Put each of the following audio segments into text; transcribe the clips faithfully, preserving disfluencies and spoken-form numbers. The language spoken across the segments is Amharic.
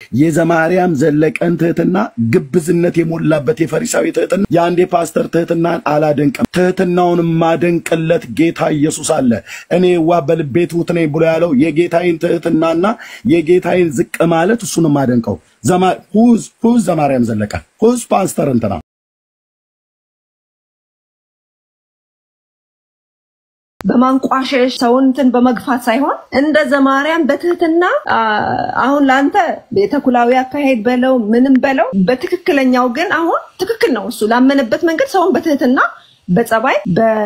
የዘማርያም ዘለቀን ትህትና ግብዝነት የሞላበት የፈሪሳዊ ትህትና የአንድ ፓስተር ትህትናን አላደንቅም። ትህትናውን ማደንቅለት ጌታ ኢየሱስ አለ። እኔ ዋ በልቤ ትሁት ነኝ ብሎ ያለው የጌታዬን ትህትናና የጌታዬን ዝቅ ማለት እሱን ማደንቀው ዘማ ሁዝ ሁዝ ዘማርያም ዘለቀ ሁዝ ፓስተር እንትና በማንቋሸሽ ሰውንትን በመግፋት ሳይሆን እንደ ዘማርያም በትህትና አሁን ላንተ በተኩላዊ አካሄድ በለው ምንም በለው በትክክለኛው ግን አሁን ትክክል ነው እሱ ላመነበት መንገድ ሰውን በትህትና በጸባይ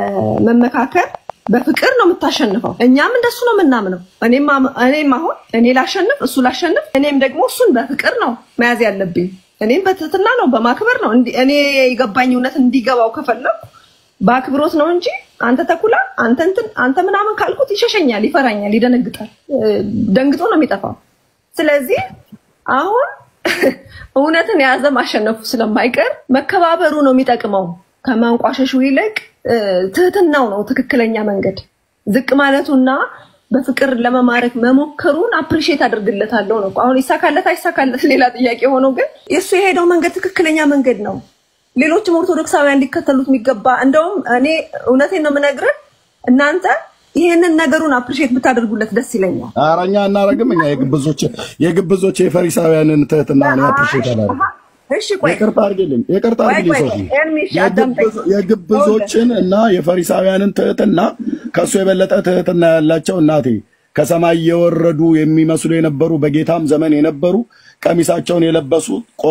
በመመካከር በፍቅር ነው የምታሸንፈው። እኛም እንደሱ ነው የምናምነው። እኔም እኔም አሁን እኔ ላሸንፍ እሱ ላሸንፍ እኔም ደግሞ እሱን በፍቅር ነው መያዝ ያለብኝ። እኔም በትህትና ነው በማክበር ነው እኔ የገባኝ እውነት እንዲገባው ከፈለኩ ባክብሮት ነው እንጂ አንተ ተኩላ አንተ እንትን አንተ ምናምን ካልኩት ይሸሸኛል ይፈራኛል ይደነግጣል ደንግጦ ነው የሚጠፋው። ስለዚህ አሁን እውነትን ያዘ ማሸነፉ ስለማይቀር መከባበሩ ነው የሚጠቅመው ከማንቋሸሹ ይልቅ ትህትናው ነው ትክክለኛ መንገድ። ዝቅ ማለቱና በፍቅር ለመማረክ መሞከሩን አፕሪሺየት አድርግለታለሁ ነው። አሁን ይሳካለት አይሳካለት ሌላ ጥያቄ ሆኖ ግን እሱ የሄደው መንገድ ትክክለኛ መንገድ ነው። ሌሎችም ኦርቶዶክሳውያን ሊከተሉት የሚገባ እንደውም እኔ እውነቴን ነው የምነግርህ እናንተ ይሄንን ነገሩን አፕሪሺየት ብታደርጉለት ደስ ይለኛል። አራኛ እናረግም እኛ የግብዞች የግብዞች የፈሪሳውያንን ትህትና ነው አፕሪሺየት አደረገ። እሺ ቆይ ይቅርታ አድርግልኝ ይቅርታ አድርግልኝ ሶፊ የግብዞችን እና የፈሪሳውያንን ትህትና ከሱ የበለጠ ትህትና ያላቸው እናቴ ከሰማይ የወረዱ የሚመስሉ የነበሩ በጌታም ዘመን የነበሩ ቀሚሳቸውን የለበሱ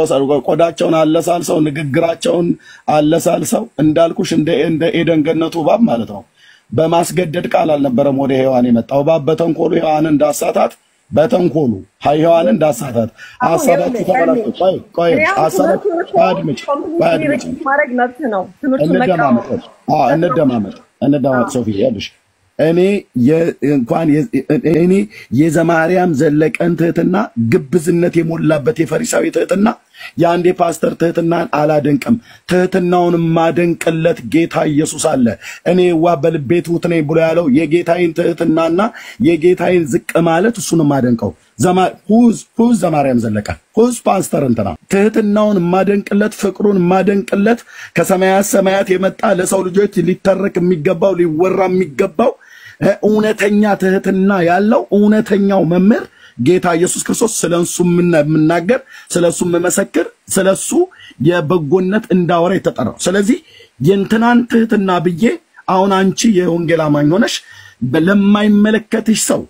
ቆዳቸውን አለሳልሰው ንግግራቸውን አለሳልሰው እንዳልኩሽ እንደ እንደ ኤደን ገነቱ እባብ ማለት ነው በማስገደድ ቃል አልነበረም ወደ ሔዋን የመጣው እባብ በተንኮሉ ሔዋንን እንዳሳታት በተንኮሉ ሔዋንን እንዳሳታት አሳባችሁ ተባላችሁ። ቆይ ቆይ አሳባችሁ አድምጭ አድምጭ ማረግ መብት ነው ትምህርቱ መቃወም አዎ እንደማመጥ እንደማመጥ ሶፊ ያለሽ እኔ እንኳን እኔ የዘማርያም ዘለቀን ትህትና ግብዝነት የሞላበት የፈሪሳዊ ትህትና የአንድ ፓስተር ትህትናን አላደንቅም። ትህትናውን ማደንቅለት ጌታ ኢየሱስ አለ። እኔ ዋ በልቤ ትሁት ነኝ ብሎ ያለው የጌታዬን ትህትናና የጌታዬን ዝቅ ማለት እሱን ማደንቀው ዘማ ሁዝ ሁዝ ዘማርያም ዘለቀ ሁዝ ፓስተር እንትና ትህትናውን ማደንቅለት ፍቅሩን ማደንቅለት ከሰማያት ሰማያት የመጣ ለሰው ልጆች ሊተረክ የሚገባው ሊወራ የሚገባው እውነተኛ ትህትና ያለው እውነተኛው መምህር ጌታ ኢየሱስ ክርስቶስ ስለሱ ምንናገር ስለሱ መመሰክር ስለሱ የበጎነት እንዳወራ የተጠራው። ስለዚህ የእንትናን ትህትና ብዬ አሁን አንቺ የወንጌል አማኝ ሆነሽ ለማይመለከትሽ ሰው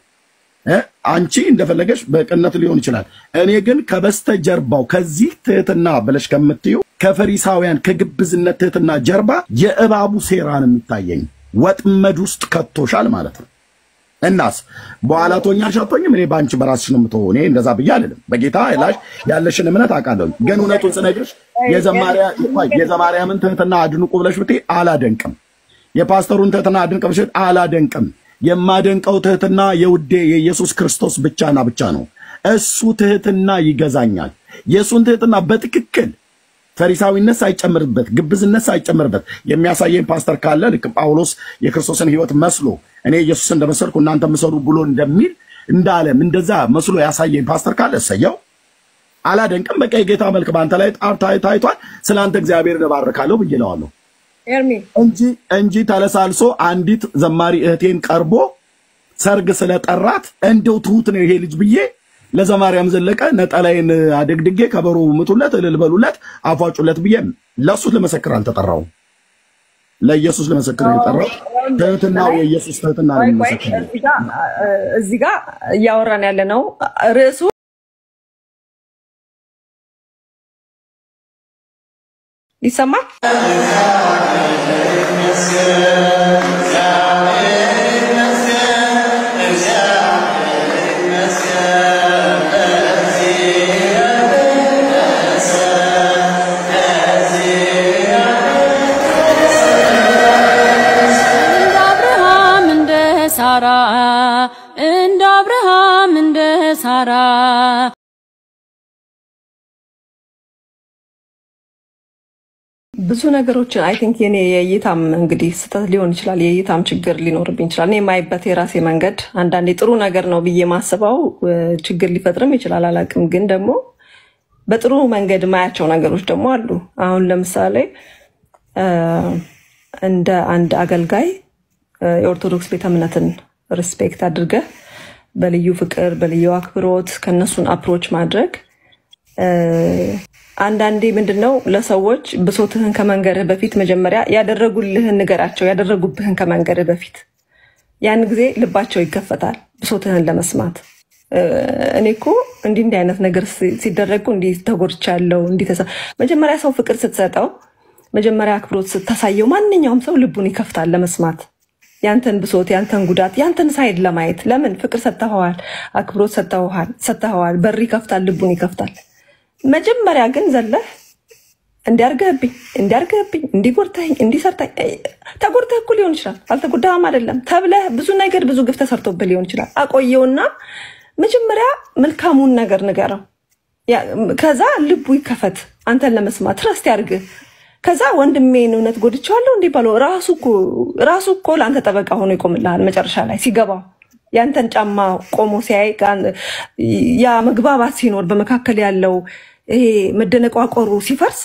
አንቺ እንደፈለገሽ በቅነት ሊሆን ይችላል። እኔ ግን ከበስተጀርባው ከዚህ ትህትና ብለሽ ከምትዩ ከፈሪሳውያን ከግብዝነት ትህትና ጀርባ የእባቡ ሴራ ነው የሚታየኝ። ወጥመድ ውስጥ ከቶሻል ማለት ነው። እናስ በኋላ ቶኛል ሻቶኝም እኔ ባንቺ በራስሽ ነው የምትሆው። እኔ እንደዛ ብዬ አይደለም በጌታ ያላሽ ያለሽን እምነት አውቃለሁ። ግን እውነቱን ስነግርሽ የዘማሪያ የዘማሪያምን ትህትና አድንቁ ብለሽ ብትይ አላደንቅም። የፓስተሩን ትህትና አድንቅ ብለሽ አላደንቅም። የማደንቀው ትህትና የውዴ የኢየሱስ ክርስቶስ ብቻና ብቻ ነው። እሱ ትህትና ይገዛኛል። የሱን ትህትና በትክክል ፈሪሳዊነት ሳይጨምርበት ግብዝነት ሳይጨምርበት የሚያሳየኝ ፓስተር ካለ ልክ ጳውሎስ የክርስቶስን ሕይወት መስሎ እኔ ኢየሱስን እንደመሰልኩ እናንተ መስሉ ብሎ እንደሚል እንዳለም እንደዛ መስሎ ያሳየኝ ፓስተር ካለ እሰየው። አላደንቅም። በቃ የጌታ መልክ ባንተ ላይ ጣርታይ ታይቷል። ስላንተ እግዚአብሔር ለባረካለሁ ብዬለዋለሁ ኤርሚ እንጂ እንጂ ተለሳልሶ አንዲት ዘማሪ እህቴን ቀርቦ ሰርግ ስለጠራት እንደው ትሁት ነው ይሄ ልጅ ብዬ ለዘማርያም ዘለቀ ነጠላይን አደግድጌ ከበሩ ምቱለት እልልበሉለት አፏጩለት ብዬ ለሱ ለመሰክር አልተጠራው ለኢየሱስ ለመሰክር የጠራው ትህትናው የኢየሱስ ትህትና ነው መሰክር። እዚህ ጋር እያወራን ያለ ነው ርዕሱ ይሰማል። እንደ አብርሃም እንደ ሳራ ብዙ ነገሮችን አይ ቲንክ የኔ የይታም እንግዲህ ስተት ሊሆን ይችላል የይታም ችግር ሊኖርብኝ ይችላል እኔ ማይበት የራሴ መንገድ አንዳንዴ ጥሩ ነገር ነው ብዬ ማስበው ችግር ሊፈጥርም ይችላል አላቅም ግን ደግሞ በጥሩ መንገድ ማያቸው ነገሮች ደግሞ አሉ አሁን ለምሳሌ እንደ አንድ አገልጋይ የኦርቶዶክስ ቤተ እምነትን ሪስፔክት አድርገ በልዩ ፍቅር በልዩ አክብሮት ከነሱን አፕሮች ማድረግ አንዳንዴ ምንድነው ለሰዎች ብሶትህን ከመንገርህ በፊት መጀመሪያ ያደረጉልህን ንገራቸው ያደረጉብህን ከመንገርህ በፊት ያን ጊዜ ልባቸው ይከፈታል ብሶትህን ለመስማት እኔኮ እንዲ እንዲ አይነት ነገር ሲደረጉ እንዲ ተጎርቻለሁ እንዲ ተሳ መጀመሪያ ሰው ፍቅር ስትሰጠው መጀመሪያ አክብሮት ስታሳየው ማንኛውም ሰው ልቡን ይከፍታል ለመስማት ያንተን ብሶት ያንተን ጉዳት ያንተን ሳይድ ለማየት ለምን ፍቅር ሰጣኸዋል አክብሮት ሰጣኸዋል ሰጣኸዋል በር ይከፍታል ልቡን ይከፍታል መጀመሪያ ግን ዘለህ እንዲያርገብኝ እንዲያርገብኝ እንዲጎርታኝ እንዲሰርታኝ ተጎርተህ እኮ ሊሆን ይችላል አልተጎዳህም አይደለም ተብለህ ብዙ ነገር ብዙ ግፍ ተሰርቶብህ ሊሆን ይችላል አቆየውና መጀመሪያ መልካሙን ነገር ንገረው ከዛ ልቡ ይከፈት አንተን ለመስማት ትረስት ያርግ ከዛ ወንድሜን እውነት ጎድቻለሁ እንዴ ባለው ራሱ እኮ ራሱ እኮ ላንተ ጠበቃ ሆኖ ይቆምልሃል መጨረሻ ላይ ሲገባው ያንተን ጫማ ቆሞ ሲያይ ያ መግባባት ሲኖር በመካከል ያለው ይሄ መደነቋቆሩ ሲፈርስ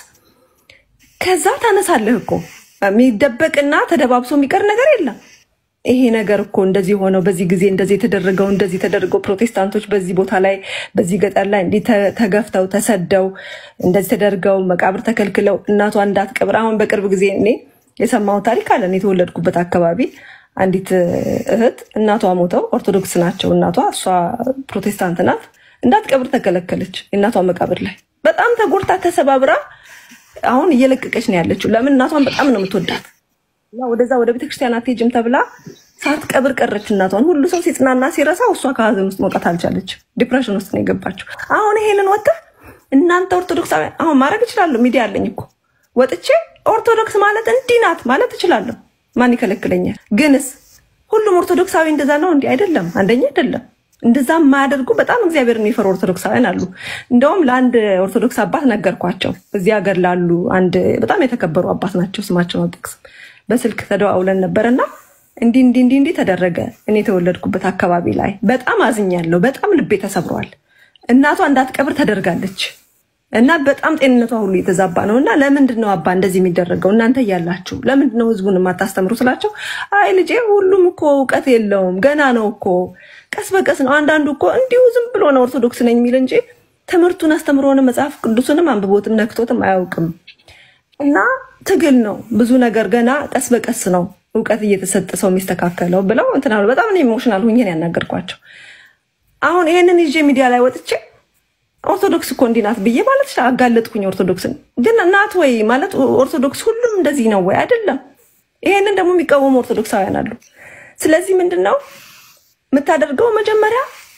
ከዛ ታነሳለህ እኮ የሚደበቅና ተደባብሶ የሚቀር ነገር የለም ይሄ ነገር እኮ እንደዚህ ሆነው በዚህ ጊዜ እንደዚህ ተደረገው እንደዚህ ተደረገው ፕሮቴስታንቶች በዚህ ቦታ ላይ በዚህ ገጠር ላይ እንዲ ተገፍተው ተሰደው እንደዚህ ተደርገው መቃብር ተከልክለው እናቷ እንዳትቀብር አሁን በቅርብ ጊዜ እኔ የሰማው ታሪክ አለ እኔ ተወለድኩበት አካባቢ አንዲት እህት እናቷ ሞተው ኦርቶዶክስ ናቸው እናቷ እሷ ፕሮቴስታንት ናት እንዳትቀብር ተከለከለች እናቷ መቃብር ላይ በጣም ተጎርታ ተሰባብራ አሁን እየለቀቀች ነው ያለችው ለምን እናቷን በጣም ነው የምትወዳት እና ወደዛ ወደ ቤተክርስቲያን አትሄጂም ተብላ ሳትቀብር ቀረች እናቷን ሁሉ ሰው ሲጽናና ሲረሳው እሷ ከሀዘን ውስጥ መውጣት አልቻለች ዲፕሬሽን ውስጥ ነው የገባችው አሁን ይሄንን ወጣ እናንተ ኦርቶዶክሳውያን አሁን ማድረግ ይችላል ሚዲያ አለኝ እኮ ወጥቼ ኦርቶዶክስ ማለት እንዲህ ናት ማለት ይችላል ማን ይከለክለኛል ግንስ ሁሉም ኦርቶዶክሳዊ እንደዛ ነው እንዴ አይደለም አንደኛ አይደለም እንደዛ ማያደርጉ በጣም እግዚአብሔርን የሚፈሩ ኦርቶዶክሳውያን አሉ እንደውም ለአንድ ኦርቶዶክስ አባት ነገርኳቸው እዚህ ሀገር ላሉ አንድ በጣም የተከበሩ አባት ናቸው ስማቸውን አልጠቅስም በስልክ ተደዋውለን ነበርና እንዲ እንዲ እንዲ እንዲ ተደረገ እኔ ተወለድኩበት አካባቢ ላይ በጣም አዝኛለሁ በጣም ልቤ ተሰብሯል እናቷ እንዳትቀብር ተደርጋለች እና በጣም ጤንነቷ ሁሉ የተዛባ ነውና ለምንድን ነው አባ እንደዚህ የሚደረገው እናንተ ያላችሁ ለምንድን ነው ህዝቡን ማታስተምሩ ስላቸው አይ ልጄ ሁሉም እኮ ዕውቀት የለውም ገና ነው እኮ ቀስ በቀስ ነው አንዳንዱ እኮ እንዲሁ ዝም ብሎ ነው ኦርቶዶክስ ነኝ የሚል እንጂ ትምርቱን አስተምሮነ መጽሐፍ ቅዱስንም አንብቦትም ነክቶትም አያውቅም እና ትግል ነው ብዙ ነገር ገና ቀስ በቀስ ነው ዕውቀት እየተሰጠ ሰው የሚስተካከለው ብለው እንትና በጣም ነው ኢሞሽናል ሆኜ ያናገርኳቸው አሁን ይሄንን ይዤ ሚዲያ ላይ ወጥቼ ኦርቶዶክስ እኮ እንዲናት ብዬ ማለት አጋለጥኩኝ ኦርቶዶክስን ግን እናት ወይ ማለት ኦርቶዶክስ ሁሉም እንደዚህ ነው ወይ አይደለም ይሄንን ደግሞ የሚቃወሙ ኦርቶዶክሳውያን አሉ ስለዚህ ምንድነው መታደርገው መጀመሪያ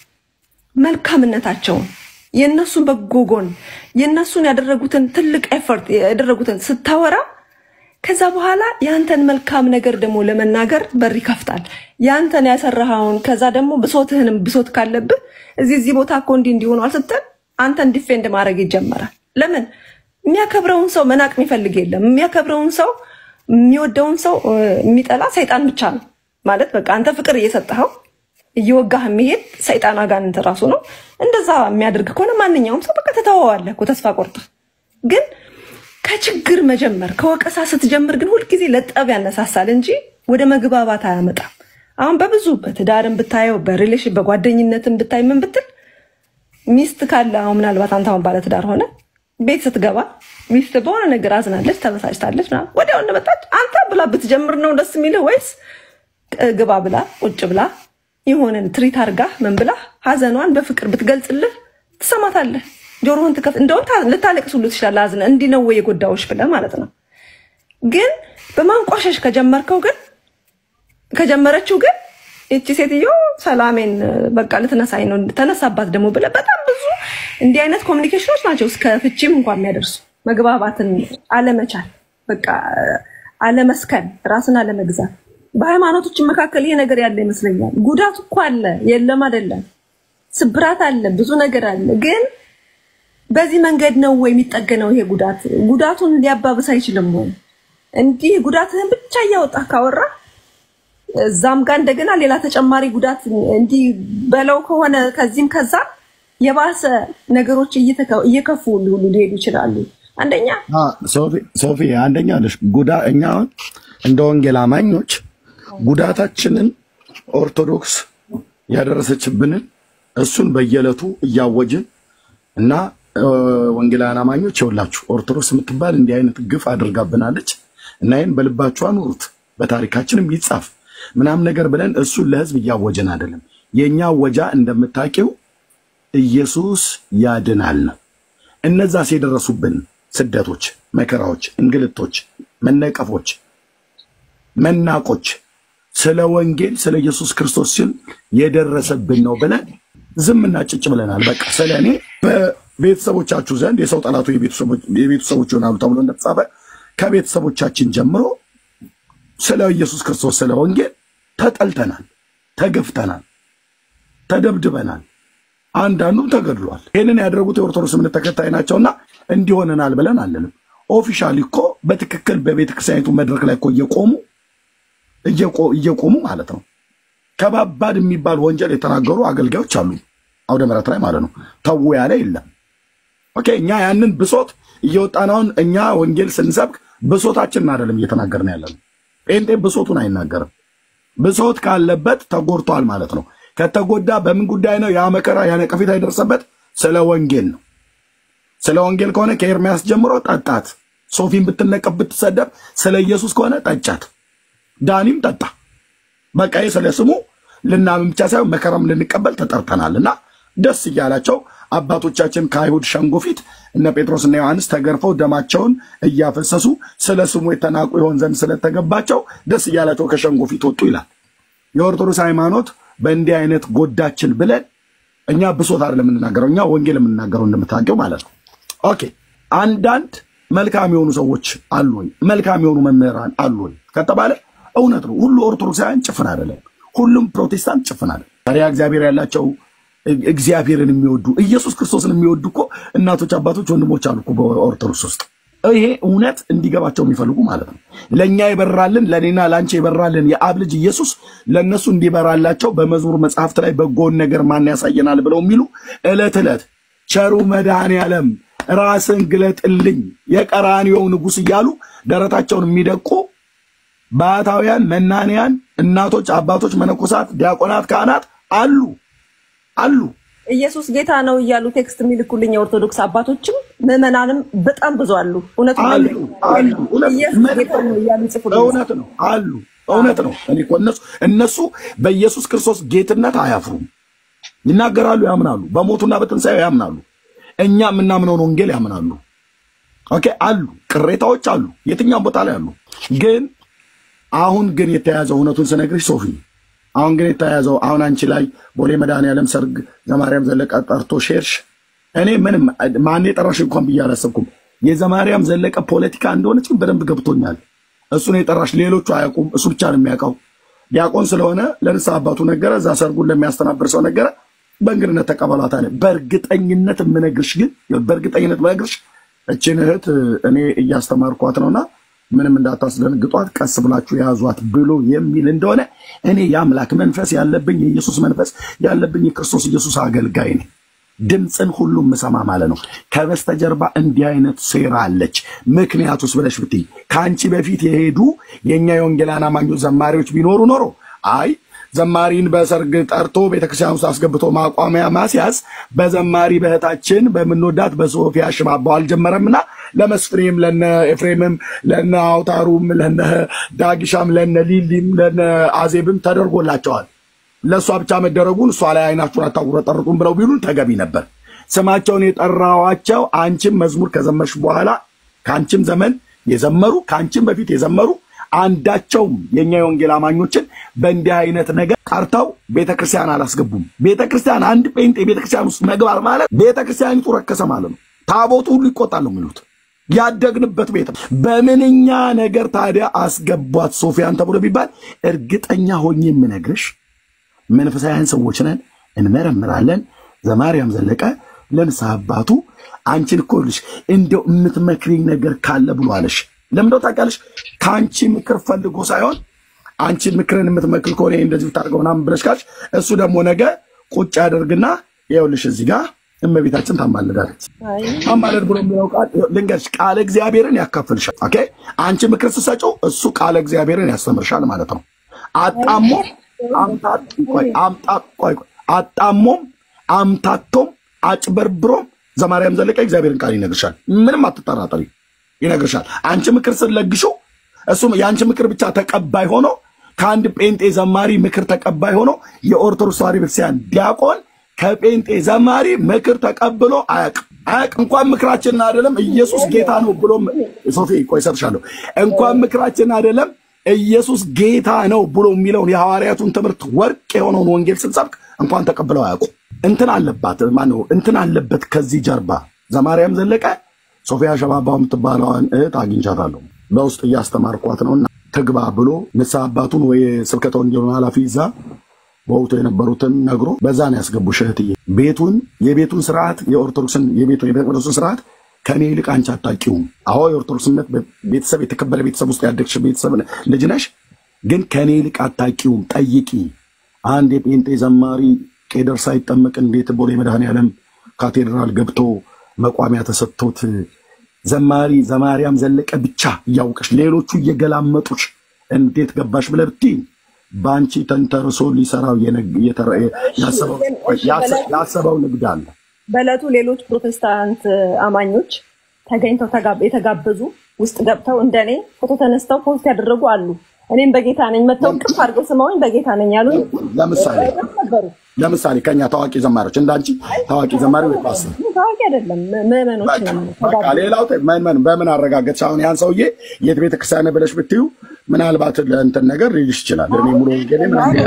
መልካምነታቸው የነሱን በጎጎን የነሱን ያደረጉትን ትልቅ ኤፈርት ያደረጉትን ስታወራ ከዛ በኋላ ያንተን መልካም ነገር ደግሞ ለመናገር በር ይከፍታል ያንተን ያሰራሃውን ከዛ ደግሞ ብሶትህንም ብሶት ካለብህ እዚህ እዚህ ቦታ እኮ እንዲ እንዲሆኑ አልሰጠን አንተን ዲፌንድ ማድረግ ይጀምራል ለምን የሚያከብረውን ሰው መናቅ የሚፈልግ የለም የሚያከብረውን ሰው የሚወደውን ሰው የሚጠላ ሰይጣን ብቻ ነው ማለት በቃ አንተ ፍቅር እየሰጠኸው እየወጋህ የሚሄድ ሰይጣን አጋንንት ራሱ ነው እንደዛ የሚያደርግ ከሆነ ማንኛውም ሰው በቃ ተተዋዋለህ እኮ ተስፋ ቆርጠህ ግን ከችግር መጀመር ከወቀሳ ስትጀምር ግን ሁሉ ጊዜ ለጠብ ያነሳሳል እንጂ ወደ መግባባት አያመጣም አሁን በብዙ በትዳርም ብታየው በሪሌሽን በጓደኝነትም ብታይ ምን ብትል ሚስት ካለ አሁን ምናልባት አንተ አሁን ባለ ትዳር ሆነ ቤት ስትገባ ሚስት በሆነ ነገር አዝናለች ተበሳጭታለች ና ወዲያው እንደመጣች አንተ ብላ ብትጀምር ነው ደስ የሚልህ ወይስ ግባ ብላ ቁጭ ብላ ይሆነን ትሪት አርጋ ምን ብላ ሐዘኗን በፍቅር ብትገልጽልህ ትሰማታለህ ጆሮህን ትከፍ እንደው ልታለቅስ ሁሉ ትችላለህ አዝነ እንዲ ነው ወይ የጎዳውሽ ብለ ማለት ነው ግን በማንቋሸሽ ከጀመርከው ግን ከጀመረችው ግን እቺ ሴትዮ ሰላሜን በቃ ልትነሳይ ነው ተነሳባት ደሞ ብለ በጣም ብዙ እንዲ አይነት ኮሙኒኬሽኖች ናቸው እስከ ፍቺም እንኳን የሚያደርሱ መግባባትን አለመቻል በቃ አለመስከን ራስን አለመግዛት በሃይማኖቶች መካከል ይሄ ነገር ያለ ይመስለኛል ጉዳት እኮ አለ የለም አይደለም ስብራት አለ ብዙ ነገር አለ ግን በዚህ መንገድ ነው ወይ የሚጠገነው? ይሄ ጉዳት ጉዳቱን ሊያባብስ አይችልም ወይ? እንዲህ ጉዳትህን ብቻ እያወጣ ካወራ እዛም ጋር እንደገና ሌላ ተጨማሪ ጉዳት እንዲህ በለው ከሆነ ከዚህም ከዛ የባሰ ነገሮች እየከፉ ሁሉ ሊሄዱ ይችላሉ። አንደኛ ሶፊ ሶፊ አንደኛ ለሽ ጉዳ እኛ እንደ ወንጌል አማኞች ጉዳታችንን ኦርቶዶክስ ያደረሰችብንን እሱን በየለቱ እያወጅን እና ወንጌላውያን አማኞች ይወላችሁ ኦርቶዶክስ የምትባል እንዲህ አይነት ግፍ አድርጋብናለች እና ይሄን በልባችሁ አኑሩት በታሪካችንም ይጻፍ ምናም ነገር ብለን እሱን ለህዝብ እያወጀን አይደለም። የኛ ወጃ እንደምታውቂው ኢየሱስ ያድናል ነው። እነዛ ሲደረሱብን ስደቶች፣ መከራዎች፣ እንግልቶች፣ መነቀፎች፣ መናቆች ስለ ወንጌል ስለ ኢየሱስ ክርስቶስ ሲል የደረሰብን ነው ብለን ዝምና ጭጭ ብለናል። በቃ ስለኔ በቤተሰቦቻችሁ ዘንድ የሰው ጠላቱ የቤተሰቦች ይሆናሉ ተብሎ እንደተጻፈ ከቤተሰቦቻችን ጀምሮ ስለ ኢየሱስ ክርስቶስ ስለ ወንጌል ተጠልተናል፣ ተገፍተናል፣ ተደብድበናል፣ አንዳንዱም ተገድሏል። ይሄንን ያደረጉት የኦርቶዶክስ እምነት ተከታይ ናቸውና እንዲሆነናል ብለን አለንም። ኦፊሻሊ እኮ በትክክል በቤተክርስቲያኒቱ መድረክ ላይ እኮ እየቆሙ እየቆሙ ማለት ነው ከባባድ የሚባል ወንጀል የተናገሩ አገልጋዮች አሉ አውደ ምሕረት ላይ ማለት ነው። ተው ያለ የለም። ኦኬ እኛ ያንን ብሶት እየወጣናውን እኛ ወንጌል ስንሰብክ ብሶታችንን አይደለም እየተናገርን ያለነው። ጴንጤ ብሶቱን አይናገርም። ብሶት ካለበት ተጎድቷል ማለት ነው። ከተጎዳ በምን ጉዳይ ነው ያ መከራ ያ ነቀፌታ የደረሰበት? ስለ ወንጌል ነው። ስለ ወንጌል ከሆነ ከኤርሚያስ ጀምሮ ጠጣት። ሶፊን ብትነቀፍ ብትሰደብ ስለ ኢየሱስ ከሆነ ጠጫት። ዳኒም ጠጣ። በቃ ስለ ስሙ ልናምን ብቻ ሳይሆን መከራም ልንቀበል ተጠርተናልና ደስ ይያላቸው አባቶቻችን ከአይሁድ ሸንጎ ፊት እነ ጴጥሮስና ዮሐንስ ተገርፈው ደማቸውን እያፈሰሱ ስለ ስሙ የተናቁ ይሆን ዘንድ ስለተገባቸው ደስ ይያላቸው ከሸንጎ ፊት ወጡ ይላል። የኦርቶዶክስ ሃይማኖት በእንዲህ አይነት ጎዳችን ብለን እኛ ብሶት አይደለም የምንናገረው፣ እኛ ወንጌል የምንናገረው እንደምታውቀው ማለት ነው። ኦኬ አንዳንድ መልካም የሆኑ ሰዎች አሉ ወይ መልካም የሆኑ መምህራን አሉ ወይ ከተባለ እውነት ነው። ሁሉ ኦርቶዶክሳውያን ጭፍን አይደለም፣ ሁሉም ፕሮቴስታንት ጭፍን አይደለም። ታዲያ እግዚአብሔር ያላቸው እግዚአብሔርን የሚወዱ ኢየሱስ ክርስቶስን የሚወዱ እኮ እናቶች፣ አባቶች፣ ወንድሞች አሉ እኮ በኦርቶዶክስ ውስጥ። ይሄ እውነት እንዲገባቸው የሚፈልጉ ማለት ነው። ለኛ ይበራልን ለኔና ላንቺ ይበራልን የአብ ልጅ ኢየሱስ ለነሱ እንዲበራላቸው በመዝሙር መጽሐፍት ላይ በጎን ነገር ማን ያሳየናል ብለው የሚሉ እለት እለት ቸሩ መድኃኔዓለም ራስን ግለጥልኝ የቀራንዮው ንጉስ እያሉ ደረታቸውን የሚደቁ ባታውያን መናንያን እናቶች፣ አባቶች፣ መነኮሳት፣ ዲያቆናት፣ ካህናት አሉ አሉ። ኢየሱስ ጌታ ነው እያሉ ቴክስት የሚልኩልኝ ኦርቶዶክስ አባቶችም ምዕመናንም በጣም ብዙ አሉ። እውነት ነው አሉ አሉ ኢየሱስ ጌታ ነው እያሉ ጽፉልኝ። እውነት ነው አሉ እውነት ነው። እኔ እኮ እነሱ እነሱ በኢየሱስ ክርስቶስ ጌትነት አያፍሩም። ይናገራሉ፣ ያምናሉ፣ በሞቱና በትንሣኤው ያምናሉ። እኛ የምናምነውን ወንጌል ያምናሉ። ኦኬ አሉ ቅሬታዎች አሉ፣ የትኛውም ቦታ ላይ አሉ። ግን አሁን ግን የተያዘው እውነቱን ስነግርሽ ሶፊ አሁን ግን የተያዘው አሁን አንቺ ላይ ቦሌ መድኃኔዓለም ሰርግ ዘማርያም ዘለቀ ጠርቶ ሼርሽ እኔ ምንም ማን የጠራሽ እንኳን ብዬ አላሰብኩም። የዘማርያም ዘለቀ ፖለቲካ እንደሆነች በደንብ ገብቶኛል። እሱ ነው የጠራሽ፣ ሌሎቹ አያውቁም። እሱ ብቻ ነው የሚያውቀው። ዲያቆን ስለሆነ ለንስሐ አባቱ ነገረ፣ እዛ ሰርጉን ለሚያስተናብር ሰው ነገረ። በእንግድነት ተቀበሏት አለ። በእርግጠኝነት የምነግርሽ ግን በእርግጠኝነት የምነግርሽ እቺን እህት እኔ እያስተማርኳት ነውና ምንም እንዳታስደነግጧት ቀስ ብላችሁ ያዟት ብሎ የሚል እንደሆነ እኔ የአምላክ መንፈስ ያለብኝ የኢየሱስ መንፈስ ያለብኝ የክርስቶስ ኢየሱስ አገልጋይ ነኝ። ድምፅን ሁሉም ሰማ ማለት ነው። ከበስተጀርባ እንዲህ አይነት ሴራ አለች። ምክንያቱስ ብለሽ ብትይ ካንቺ በፊት የሄዱ የኛ የወንጌላውያን አማኞች ዘማሪዎች ቢኖሩ ኖሮ አይ ዘማሪን በሰርግ ጠርቶ ቤተክርስቲያን ውስጥ አስገብቶ ማቋሚያ ማስያዝ በዘማሪ በህታችን በመንወዳት በሶፊያ ሽባባው አልጀመረምና ለመስፍሬም ለነ ኤፍሬምም ለነ አውታሩም ለነ ዳጊሻም ለነ ሊሊም ለነ አዜብም ተደርጎላቸዋል። ለሷ ብቻ መደረጉን እሷ ላይ አይናችሁን አታውረጠርጡም ብለው ቢሉን ተገቢ ነበር። ስማቸውን የጠራዋቸው አንቺም መዝሙር ከዘመርሽ በኋላ ካንቺም ዘመን የዘመሩ ካንቺም በፊት የዘመሩ አንዳቸውም የኛ የወንጌል አማኞችን በእንዲህ አይነት ነገር ቀርተው ቤተክርስቲያን አላስገቡም። ቤተክርስቲያን አንድ ጴንጤ ቤተክርስቲያን ውስጥ መግባት ማለት ቤተክርስቲያኒቱ ረከሰ ማለት ነው። ታቦቱ ሁሉ ይቆጣል ነው የሚሉት። ያደግንበት ቤት በምንኛ ነገር ታዲያ አስገቧት ሶፊያን ተብሎ ቢባል እርግጠኛ ሆኜ የምነግርሽ መንፈሳውያን ሰዎች ነን፣ እንመረምራለን። ዘማርያም ዘለቀ ለንስሐ አባቱ አንቺን እኮ ልሽ እንደው የምትመክሪኝ ነገር ካለ ብሎ አለሽ። ለምንድነው ታውቂያለሽ? ከአንቺ ምክር ፈልጎ ሳይሆን አንቺ ምክርን የምትመክር ከሆነ እንደዚህ ብታደርገው ምናምን ብለሽ ካልሽ እሱ ደግሞ ነገ ቁጭ ያደርግና ይኸውልሽ እዚህ ጋር እመቤታችን ታማልዳለች። ታማልድ ብሎ የሚለው ቃል ልንገርሽ ቃል እግዚአብሔርን ያካፍልሻል። ኦኬ አንቺ ምክር ስትሰጪው እሱ ቃል እግዚአብሔርን ያስተምርሻል ማለት ነው። አጣሞ አምጣጥ ቆይ አምጣጥ ቆይ አጣሞም አምታቶም አጭበርብሮም ዘማርያም ዘለቀ እግዚአብሔርን ቃል ይነግርሻል። ምንም አትጠራጠሪ ይነግርሻል። አንቺ ምክር ስለግሽው እሱም ያንቺ ምክር ብቻ ተቀባይ ሆኖ ከአንድ ጴንጤ ዘማሪ ምክር ተቀባይ ሆኖ የኦርቶዶክስ ተዋሕዶ ቤተክርስቲያን ዲያቆን ከጴንጤ ዘማሪ ምክር ተቀብሎ አያቅ አያቅ እንኳን ምክራችንን አይደለም ኢየሱስ ጌታ ነው ብሎ ሶፊ ቆይ ሰርሻለሁ እንኳን ምክራችንን አይደለም ኢየሱስ ጌታ ነው ብሎ የሚለውን የሐዋርያቱን ትምህርት ወርቅ የሆነውን ወንጌል ስንሰብክ እንኳን ተቀብለው አያውቁ። እንትን አለባት ማነው እንትን አለበት ከዚህ ጀርባ ዘማርያም ዘለቀ ሶፊያ ሸባባው የምትባለዋን እህት አግኝቻታለሁ። በውስጥ እያስተማርኳት ነውና ተግባ ብሎ ንስሐ አባቱን ወይ ስብከተ ወንጌሉን ኃላፊ ይዛ በወቅቱ የነበሩትን ነግሮ በዛን ያስገቡሽ እህትዬ ቤቱን የቤቱን ስርዓት የኦርቶዶክስን የቤቱን የቤተክርስቲያን ስርዓት ከኔ ይልቅ አንቺ አታውቂውም። አዎ የኦርቶዶክስነት ቤተሰብ የተከበረ ቤተሰብ ውስጥ ያደግሽ ቤተሰብ ልጅ ነሽ፣ ግን ከኔ ይልቅ አታውቂውም። ጠይቂ። አንድ የጴንጤ ዘማሪ ቄደር ሳይጠመቅ እንዴት ቦሌ መድኃኔዓለም ካቴድራል ገብቶ መቋሚያ ተሰጥቶት ዘማሪ ዘማርያም ዘለቀ ብቻ ያውቀሽ ሌሎቹ እየገላመጡሽ እንዴት ገባሽ ብለህ ብትይ ባንቺ ተንተርሶ ሊሰራው ያሰበው ያሰበው ንግድ አለ። በለቱ ሌሎች ፕሮቴስታንት አማኞች ተገኝተው የተጋበዙ ውስጥ ገብተው እንደኔ ፎቶ ተነስተው ፖስት ያደረጉ አሉ። እኔም በጌታ ነኝ መተው ቅፍ አድርገው ስማውኝ በጌታ ነኝ ያሉኝ ለምሳሌ ለምሳሌ ከኛ ታዋቂ ዘማሪዎች እንዳንቺ ታዋቂ ዘማሪ ወይ ፓስተር ታዋቂ አይደለም ምዕመኖች ነው። በቃ ሌላው ማን በምን አረጋገጥሽ? አሁን ያን ሰውዬ የት ቤተክርስቲያን ብለሽ ብትዩ ምናልባት ለእንትን ነገር ሊልሽ ይችላል። እኔ ሙሉ ወንጌል ምናምን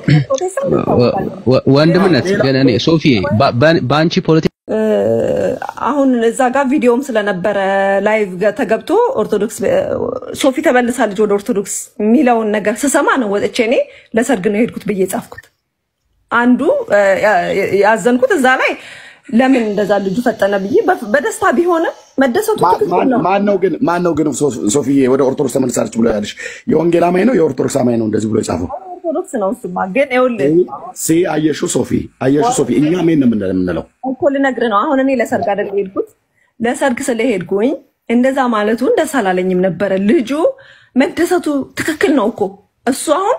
ወንድምነት ግን እኔ ሶፊ ባንቺ ፖለቲካ አሁን እዛ ጋር ቪዲዮም ስለነበረ ላይቭ ተገብቶ ኦርቶዶክስ ሶፊ ተመልሳለች ወደ ኦርቶዶክስ የሚለውን ነገር ስሰማ ነው ወጥቼ እኔ ለሰርግ ነው ሄድኩት ብዬ ጻፍኩት። አንዱ ያዘንኩት እዛ ላይ ለምን እንደዛ ልጁ ፈጠነ ብዬ በደስታ ቢሆነ መደሰቱ ትክክል ነው። ማን ነው ግን ማን ነው ግን ሶፊዬ ወደ ኦርቶዶክስ ተመልሳለች ብሎ ያለሽ የወንጌል አማኝ ነው የኦርቶዶክስ አማኝ ነው እንደዚህ ብሎ የጻፈው? ኦርቶዶክስ ነው እሱማ። ግን ይኸውልህ ሲ አየሹ ሶፊ አየሹ ሶፊ እኛ ምን ነው የምንለው እኮ ልነግርህ ነው። አሁን እኔ ለሰርግ አይደል ሄድኩት። ለሰርግ ስለሄድኩኝ እንደዛ ማለቱ እንደዛ አላለኝም ነበረ። ልጁ መደሰቱ ትክክል ነው እኮ እሱ አሁን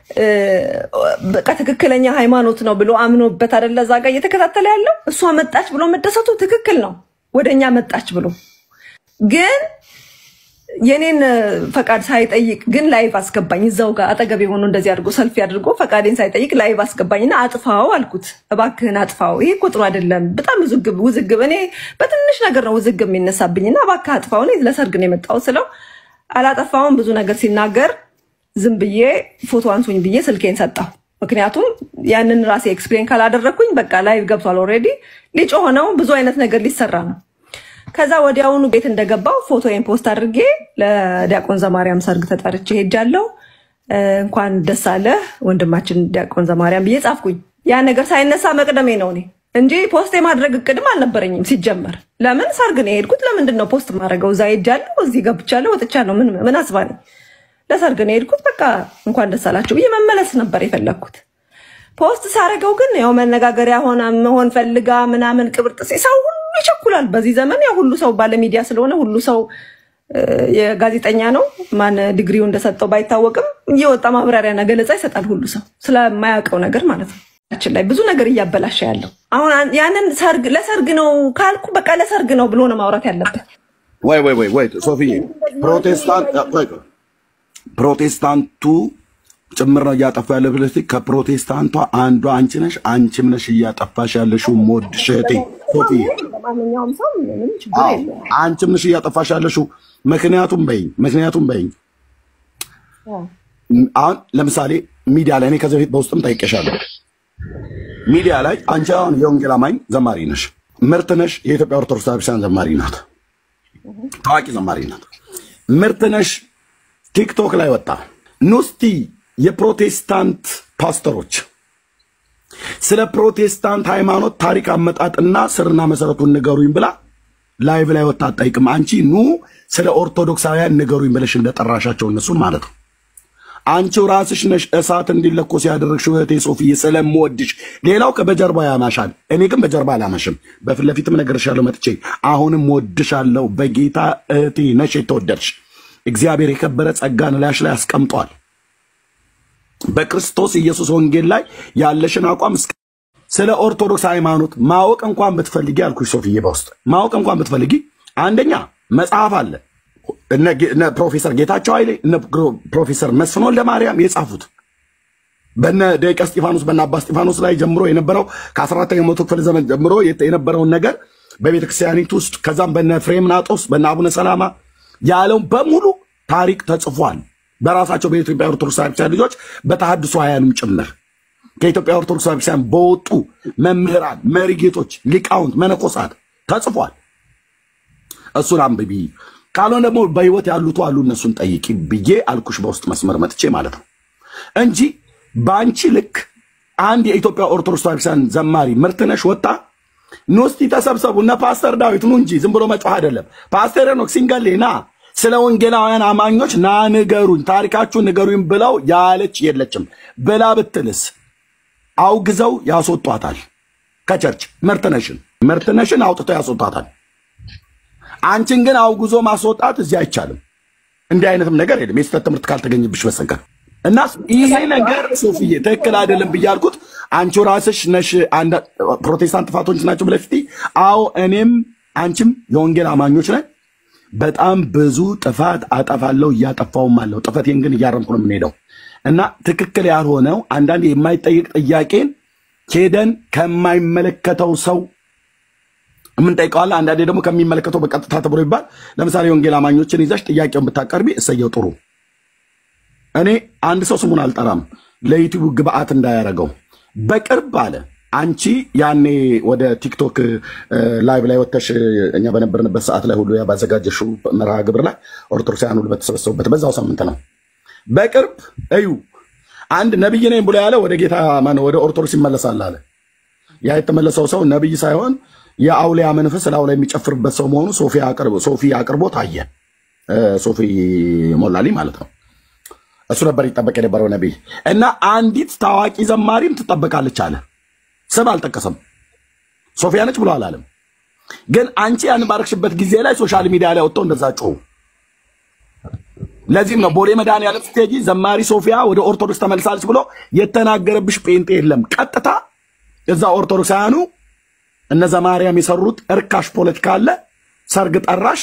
በቃ ትክክለኛ ሃይማኖት ነው ብሎ አምኖበት አይደል እዛ ጋር እየተከታተለ ያለው። እሷ መጣች ብሎ መደሰቱ ትክክል ነው። ወደኛ መጣች ብሎ ግን የኔን ፈቃድ ሳይጠይቅ ግን ላይቭ አስገባኝ። እዛው ጋር አጠገብ የሆኑ እንደዚህ አድርጎ ሰልፊ አድርጎ ፈቃዴን ሳይጠይቅ ላይቭ አስገባኝና አጥፋው አልኩት። እባክህን አጥፋው፣ ይሄ እኮ ጥሩ አይደለም። በጣም ውዝግብ ውዝግብ እኔ በትንሽ ነገር ነው ውዝግብ የሚነሳብኝና እባክህ አጥፋው፣ እኔ ለሰርግ ነው የመጣው ስለው አላጠፋውም። ብዙ ነገር ሲናገር ዝም ብዬ ፎቶ አንሱኝ ብዬ ስልኬን ሰጣው። ምክንያቱም ያንን ራሴ ኤክስፕሌን ካላደረኩኝ በቃ ላይቭ ገብቷል ኦሬዲ ሊጮ ሆነው ብዙ አይነት ነገር ሊሰራ ነው። ከዛ ወዲያውኑ ቤት እንደገባው ፎቶዬን ፖስት አድርጌ ለዲያቆን ዘማርያም ሰርግ ተጠርቼ ሄጃለሁ፣ እንኳን ደስ አለ ወንድማችን ዲያቆን ዘማርያም ብዬ ጻፍኩኝ። ያ ነገር ሳይነሳ መቅደሜ ነው እኔ እንጂ ፖስት የማድረግ እቅድም አልነበረኝም ሲጀመር። ለምን ሰርግ ነው የሄድኩት? ለምንድን ነው ፖስት ማድረገው? እዛ ሄጃለሁ፣ እዚህ ገብቻለሁ፣ ወጥቻለሁ። ምን ምን አስባለኝ? ለሰርግ ነው የሄድኩት። በቃ እንኳን ደስ አላችሁ ብዬ መመለስ ነበር የፈለኩት። ፖስት ሳረገው ግን ያው መነጋገሪያ ሆነ መሆን ፈልጋ ምናምን ቅብርጥሴ ሰው ሁሉ ይቸኩላል በዚህ ዘመን። ያው ሁሉ ሰው ባለ ሚዲያ ስለሆነ ሁሉ ሰው የጋዜጠኛ ነው። ማን ዲግሪው እንደሰጠው ባይታወቅም እየወጣ ማብራሪያና ገለጻ ይሰጣል ሁሉ ሰው ስለማያውቀው ነገር ማለት ነው። አችን ላይ ብዙ ነገር እያበላሸ ያለው አሁን ያንን ሰርግ ለሰርግ ነው ካልኩ በቃ ለሰርግ ነው ብሎ ነው ማውራት ያለበት። ወይ ወይ ወይ ወይ ሶፊዬ ፕሮቴስታንት ፕሮቴስታንቱ ጭምር ነው እያጠፋ ያለ ብለሽ ከፕሮቴስታንቷ አንዷ አንቺ ነሽ። አንቺም ነሽ እያጠፋሽ ያለሽው ሞድሽ እህቴ ሶፊዬ። ማንኛውም ሰው ምንም ችግር የለም። አንቺም ነሽ እያጠፋሽ ያለሽው ምክንያቱም በይኝ ምክንያቱም በይኝ አሁን ለምሳሌ ሚዲያ ላይ እኔ ከዚህ በፊት በውስጥም ጠይቄሻለሁ። ሚዲያ ላይ አንቺ አሁን የወንጌል አማኝ ዘማሪ ነሽ፣ ምርት ነሽ። የኢትዮጵያ ኦርቶዶክስ ቤተክርስቲያን ዘማሪ ናት፣ ታዋቂ ዘማሪ ናት፣ ምርት ነሽ። ቲክቶክ ላይ ወጣ ኑስቲ የፕሮቴስታንት ፓስተሮች ስለ ፕሮቴስታንት ሃይማኖት ታሪክ አመጣጥና ስርና መሰረቱን ንገሩኝ ብላ ላይቭ ላይ ወጣ ጠይቅም አንቺ ኑ ስለ ኦርቶዶክሳውያን ንገሩኝ ብለሽ እንደጠራሻቸው እነሱ ማለት ነው አንቺው ራስሽ ነሽ እሳት እንዲለኮስ ያደረግሽው እህቴ ሶፊዬ ስለምወድሽ ሌላው ከበጀርባ ያማሻል እኔ ግን በጀርባ አላማሽም በፍለፊትም ነገርሻለሁ መጥቼ አሁንም ወድሻለሁ በጌታ እህቴ ነሽ የተወደድሽ እግዚአብሔር የከበረ ጸጋን ላሽ ላይ አስቀምጧል በክርስቶስ ኢየሱስ ወንጌል ላይ ያለሽን አቋም ስለ ኦርቶዶክስ ሃይማኖት ማወቅ እንኳን ብትፈልጊ አልኩሽ ሶፊዬ በውስጥ ማወቅ እንኳን ብትፈልጊ አንደኛ መጽሐፍ አለ እነ ፕሮፌሰር ጌታቸው ኃይሌ እነ ፕሮፌሰር መስፍን ወልደ ማርያም የጻፉት በነ ደቂቀ እስጢፋኖስ በነ አባ እስጢፋኖስ ላይ ጀምሮ የነበረው ከ14ኛው መቶ ክፍለ ዘመን ጀምሮ የነበረውን ነገር በቤተ ክርስቲያኒቱ ውስጥ ከዛም በነ ፍሬምናጦስ በነ አቡነ ሰላማ ያለው በሙሉ ታሪክ ተጽፏል በራሳቸው በኢትዮጵያ ኦርቶዶክስ ቤተክርስቲያን ልጆች በተሐድሶ አያንም ጭምር ከኢትዮጵያ ኦርቶዶክስ ቤተክርስቲያን በወጡ መምህራን መሪጌቶች ሊቃውንት መነኮሳት ተጽፏል እሱን አንብቢ ካልሆነ ደግሞ በህይወት ያሉት አሉ እነሱን ጠይቂ ብዬ አልኩሽ በውስጥ መስመር መጥቼ ማለት ነው እንጂ ባንቺ ልክ አንድ የኢትዮጵያ ኦርቶዶክስ ቤተክርስቲያን ዘማሪ ምርትነሽ ወጣ ኖስቲ ተሰብሰቡና ፓስተር ዳዊት ነው እንጂ ዝም ብሎ መጫህ አይደለም ፓስተር ነው ሲንገሌና ስለ ወንጌላውያን አማኞች ና ንገሩኝ ታሪካችሁን ንገሩኝ ብለው ያለች የለችም በላ ብትልስ አውግዘው ያስወጣታል ከቸርች ምርትነሽን ምርትነሽን አውጥተው ያስወጣታል አንቺን ግን አውግዞ ማስወጣት እዚህ አይቻልም እንዲህ አይነትም ነገር የለም የስተት ትምህርት ካልተገኘብሽ በሰቀር እና ይሄ ነገር ሶፊዬ ትክክል አይደለም ብያልኩት አንቺ ራስሽ ነሽ አንድ ፕሮቴስታንት ፋቶች ናቸው ብለፍቲ አው እኔም አንቺም የወንጌል አማኞች ነን በጣም ብዙ ጥፋት አጠፋለሁ ያጠፋውም አለው ጥፋቴን ግን እያረምኩ ነው የምንሄደው እና ትክክል ያልሆነው አንዳንድ የማይጠይቅ ጥያቄን ሄደን ከማይመለከተው ሰው ምን ጠይቀዋል አንዳንዴ ደግሞ ከሚመለከተው በቀጥታ ተብሎ ይባል ለምሳሌ ወንጌል አማኞችን ይዘሽ ጥያቄውን ብታቀርቢ እሰየው ጥሩ እኔ አንድ ሰው ስሙን አልጠራም ለዩቲዩብ ግብአት እንዳያረጋው በቅርብ አለ አንቺ ያኔ ወደ ቲክቶክ ላይቭ ላይ ወተሽ እኛ በነበርንበት ሰዓት ላይ ሁሉ ያባዘጋጀሽው መርሃ ግብር ላይ ኦርቶዶክሳውያን ሁሉ በተሰበሰቡበት በዛው ሳምንት ነው በቅርብ እዩ አንድ ነብይ ነኝ ብሎ ያለ ወደ ጌታ ማን ወደ ኦርቶዶክስ ይመለሳል አለ ያ የተመለሰው ሰው ነብይ ሳይሆን የአውሊያ መንፈስ ላው ላይ የሚጨፍርበት ሰው መሆኑ ሶፊያ አቅርቦ ሶፊ አቅርቦ ታየ ሶፊ ሞላሊ ማለት ነው እሱ ነበር ይጠበቅ የነበረው ነብይ እና አንዲት ታዋቂ ዘማሪም ትጠበቃለች አለ ስም አልጠቀሰም ሶፊያ ነች ብሎ አላለም ግን አንቺ ያን ባረክሽበት ጊዜ ላይ ሶሻል ሚዲያ ላይ ወጥቶ እንደዛጨው ለዚህም ነው ቦሌ መድኃኒዓለም ስቴጂ ዘማሪ ሶፊያ ወደ ኦርቶዶክስ ተመልሳለች ብሎ የተናገረብሽ ጴንጤ የለም ቀጥታ እዛ ኦርቶዶክሳውያኑ እነዛ ማርያም የሰሩት እርካሽ ፖለቲካ አለ ሰርግ ጠራሽ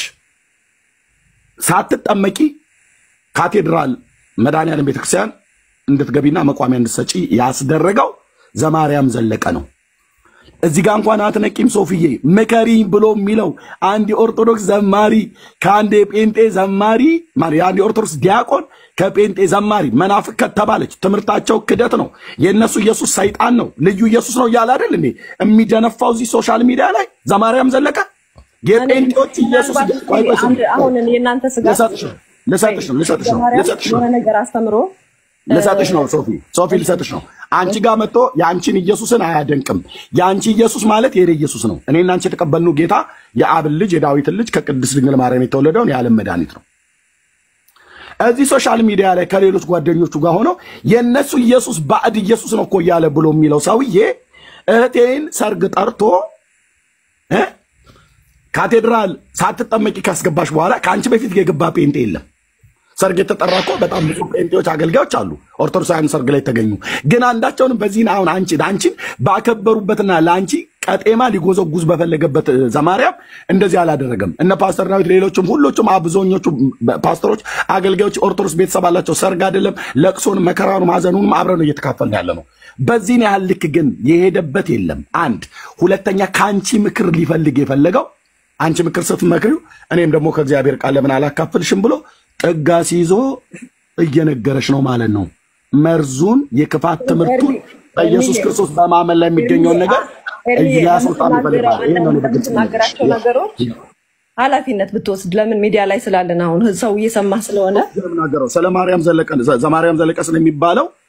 ሳትጠመቂ ካቴድራል መድኃኒዓለም ቤተክርስቲያን እንድትገቢና መቋሚያ እንድትሰጪ ያስደረገው ዘማርያም ዘለቀ ነው እዚህ ጋር እንኳን አትነቂም ሶፊዬ መከሪ ብሎ የሚለው አንድ ኦርቶዶክስ ዘማሪ ከአንድ ጴንጤ ዘማሪ ማለት አንድ ኦርቶዶክስ ዲያቆን ከጴንጤ ዘማሪ መናፍቅ ከተባለች ትምርታቸው ክደት ነው የነሱ ኢየሱስ ሰይጣን ነው ልዩ ኢየሱስ ነው ያለ አይደል እንዴ የሚደነፋው እዚህ ሶሻል ሚዲያ ላይ ዘማርያም ዘለቀ የጴንጤዎች ኢየሱስ አሁን የእናንተ ስጋ ለሰጥሽ ነው ለሰጥሽ ነው ለሰጥሽ ነው ለሰጥሽ ነው ነገር አስተምሮ ለሰጥሽ ነው ሶፊ ሶፊ ለሰጥሽ ነው አንቺ ጋር መጥቶ ያንቺን ኢየሱስን አያደንቅም ያንቺ ኢየሱስ ማለት የኔ ኢየሱስ ነው እኔና አንቺ ተቀበልኑ ጌታ የአብ ልጅ የዳዊት ልጅ ከቅድስት ድንግል ማርያም የተወለደው የዓለም መድኃኒት ነው እዚህ ሶሻል ሚዲያ ላይ ከሌሎች ጓደኞቹ ጋር ሆኖ የነሱ ኢየሱስ ባዕድ ኢየሱስ ነው እኮ ያለ ብሎ የሚለው ሰውዬ እህቴን ሰርግ ጠርቶ እ ካቴድራል ሳትጠመቂ ካስገባሽ በኋላ ካንቺ በፊት የገባ ጴንጤ የለም ሰርግ የተጠራቆ በጣም ብዙ ጴንጤዎች አገልጋዮች አሉ ኦርቶዶክሳውያን ሰርግ ላይ ተገኙ ግን አንዳቸውንም በዚህ አሁን አንቺ አንቺን ባከበሩበትና ላንቺ ቀጤማ ሊጎዘጉዝ በፈለገበት ዘማርያም እንደዚህ አላደረገም እነ ፓስተር ዳዊት ሌሎችም ሁሉም አብዛኞቹ ፓስተሮች አገልጋዮች ኦርቶዶክስ ቤተሰብ አላቸው ሰርግ አይደለም ለቅሶን መከራውን ማዘኑን አብረን እየተካፈልን ያለ ነው በዚህ ነው ያህል ልክ ግን የሄደበት የለም አንድ ሁለተኛ ካንቺ ምክር ሊፈልግ የፈለገው አንቺ ምክር ስትመክሪው እኔም ደግሞ ከእግዚአብሔር ቃል ለምን አላካፍልሽም ብሎ ጥጋስ ይዞ እየነገረሽ ነው ማለት ነው መርዙን የክፋት ትምርቱን በኢየሱስ ክርስቶስ በማመን ላይ የሚገኘው ነገር እያስወጣ ይፈልጋል ይሄን ነው በግልጽናገራቸው ነገሮች ኃላፊነት ብትወስድ ለምን ሚዲያ ላይ ስላለን አሁን ሰው እየሰማ ስለሆነ ነገረው ስለ ማርያም ዘለቀ ዘማርያም ዘለቀ ስለሚባለው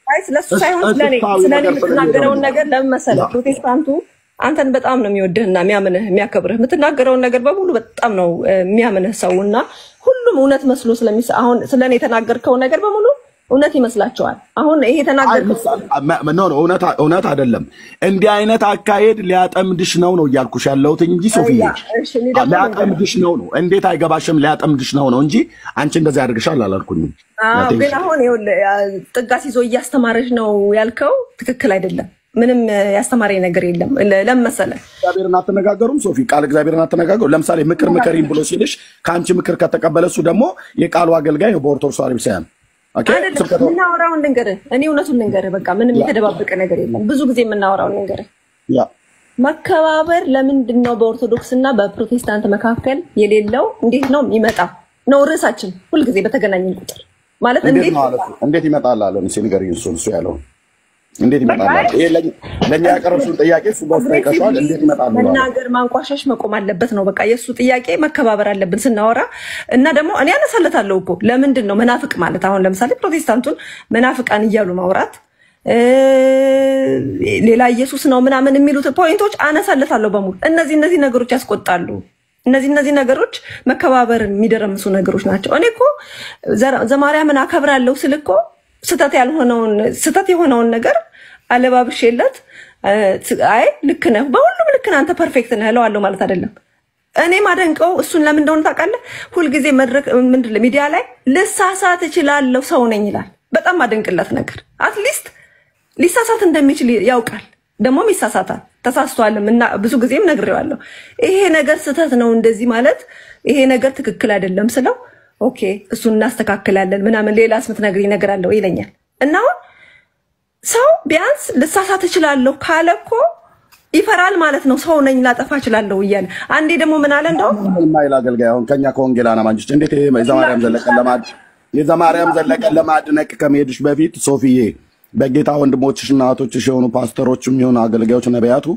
አይ ስለሱ ሳይሆን ስለኔ ስለኔ የምትናገረው ነገር ለምን መሰለህ ፕሮቴስታንቱ አንተን በጣም ነው የሚወድህና የሚያምንህ የሚያከብርህ የምትናገረው ነገር በሙሉ በጣም ነው የሚያምንህ ሰውና ሁሉም እውነት መስሎ ስለሚስ አሁን ስለኔ የተናገርከው ነገር በሙሉ እውነት ይመስላችኋል አሁን ይሄ ተናገርከው ኖ ኖ እውነት እውነት አይደለም እንዲህ አይነት አካሄድ ሊያጠምድሽ ነው ነው ያልኩሽ ያለሁት እንጂ ሶፊያ ሊያጠምድሽ ነው ነው እንዴት አይገባሽም ሊያጠምድሽ ነው ነው እንጂ አንቺ እንደዛ ያድርግሻል አላልኩኝም አዎ ግን አሁን ጥጋስ ይዞ እያስተማረሽ ነው ያልከው ትክክል አይደለም ምንም ያስተማረኝ ነገር የለም ለምሳሌ እግዚአብሔርን አትነጋገሩም ሶፊ ቃል እግዚአብሔርን አትነጋገሩ ለምሳሌ ምክር ምከሪን ብሎ ሲልሽ ካንቺ ምክር ከተቀበለሱ ደግሞ የቃሉ አገልጋይ ነው በኦርቶዶክስ አርቢሳያን ኦኬ ምናወራው ነገር እኔ እውነቱን ነገር በቃ ምንም የተደባበቀ ነገር የለም ብዙ ጊዜ ምናወራው ነገር ያ መከባበር ለምንድን ነው በኦርቶዶክስና በፕሮቴስታንት መካከል የሌለው እንዴት ነው የሚመጣው ነው ርዕሳችን ሁሉ ጊዜ በተገናኘን ቁጥር ማለት እንዴት እንዴት ይመጣል አለ ነው ሲነገር ይንሱን እሱ ያለው እንዴት ይመጣል ይሄ ለኛ ያቀረብሽው ጥያቄ እሱ ባስጠይቀሻል እንዴት ይመጣል መናገር ማንቋሸሽ መቆም አለበት ነው በቃ የሱ ጥያቄ መከባበር አለብን ስናወራ እና ደግሞ እኔ አነሳለታለሁ እኮ ለምንድን ነው መናፍቅ ማለት አሁን ለምሳሌ ፕሮቴስታንቱን መናፍቃን እያሉ ማውራት ሌላ ኢየሱስ ነው ምናምን የሚሉት ፖይንቶች አነሳለታለሁ በሙሉ እነዚህ እነዚህ ነገሮች ያስቆጣሉ እነዚህ እነዚህ ነገሮች መከባበርን የሚደረምሱ ነገሮች ናቸው እኔ እኮ ዘማርያምን አከብራለሁ ስልኮ ስተት ያልሆነውን ስተት የሆነውን ነገር አለባብሽለት አይ ልክ ነህ በሁሉም ልክ ነህ አንተ ፐርፌክት ነህ እለዋለሁ ማለት አይደለም እኔ ማደንቀው እሱን ለምን እንደሆነ ታውቃለህ ሁሉ ጊዜ መድረክ ምንድነው ሚዲያ ላይ ልሳሳት እችላለሁ ሰው ነኝ ይላል በጣም ማደንቅለት ነገር አትሊስት ሊሳሳት እንደሚችል ያውቃል ደሞም ይሳሳታል ተሳስቷልም እና ብዙ ጊዜም ነግሬዋለሁ ይሄ ነገር ስተት ነው እንደዚህ ማለት ይሄ ነገር ትክክል አይደለም ስለው ኦኬ እሱን እናስተካክላለን ምናምን ሌላስ ምትነግሪኝ ነገር አለው ይለኛል እና ሰው ቢያንስ ልሳሳት እችላለሁ ካለኮ ይፈራል ማለት ነው ሰው ነኝ ላጠፋ እችላለሁ ይያል አንዴ ደግሞ ምን አለ እንደው ማይል አገልጋይ አሁን ከኛ ከወንጌላና ማንጅት እንዴት የዘማርያም ዘለቀ ለማድ የዘማርያም ዘለቀ ለማድነቅ ከመሄድሽ በፊት ሶፊዬ በጌታ ወንድሞችሽና እህቶችሽ የሆኑ ፓስተሮችም የሆኑ አገልጋዮች ነቢያቱ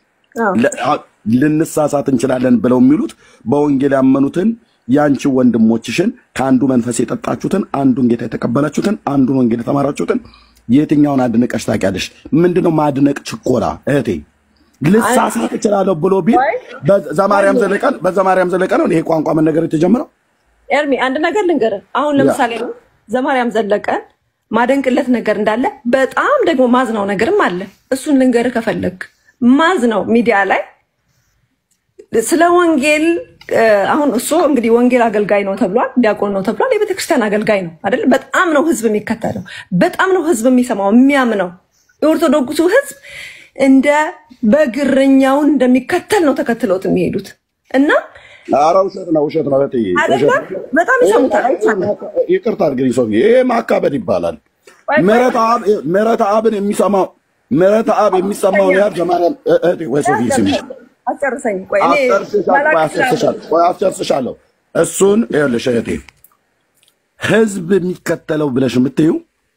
ልንሳሳት እንችላለን ብለው የሚሉት በወንጌል ያመኑትን ያንቺ ወንድሞችሽን ካንዱ መንፈስ የጠጣችሁትን አንዱን ጌታ የተቀበላችሁትን አንዱን ወንጌል የተማራችሁትን የትኛውን አድነቀሽ ታውቂያለሽ ምንድነው ማድነቅ ችኮላ እህቴ ልሳሳት እችላለሁ ብሎ ቢል በዘማርያም ዘለቀን በዘማርያም ዘለቀን ነው ይሄ ቋንቋ መነገር የተጀመረው ኤርሚ አንድ ነገር ልንገር አሁን ለምሳሌ ዘማርያም ዘለቀን ማደንቅለት ነገር እንዳለ በጣም ደግሞ ማዝናው ነገርም አለ እሱን ልንገር ከፈለክ ማዝናው ሚዲያ ላይ ስለ ወንጌል አሁን እሱ እንግዲህ ወንጌል አገልጋይ ነው ተብሏል ዲያቆን ነው ተብሏል የቤተክርስቲያን አገልጋይ ነው አይደል በጣም ነው ህዝብ የሚከተለው በጣም ነው ህዝብ የሚሰማው የሚያምነው የኦርቶዶክሱ ህዝብ እንደ በግርኛው እንደሚከተል ነው ተከትሎት የሚሄዱት እና አራው ሸት ነው ሸት ነው ለጥይ በጣም ይሰሙታል አይቻልም ይቅርታ አድርግልኝ ሶፊ ይሄ ማካበድ ይባላል ምሕረት አብ ምሕረት አብን የሚሰማው ምሕረት አብ የሚሰማው ነው ዘማርያም እህቴ ወይ ሶፊ ሲሚ አጨርሰኝ ቆይ እኔ አጨርስሻለሁ እሱን ይኸውልሽ እህቴ ህዝብ የሚከተለው ብለሽ የምትዩ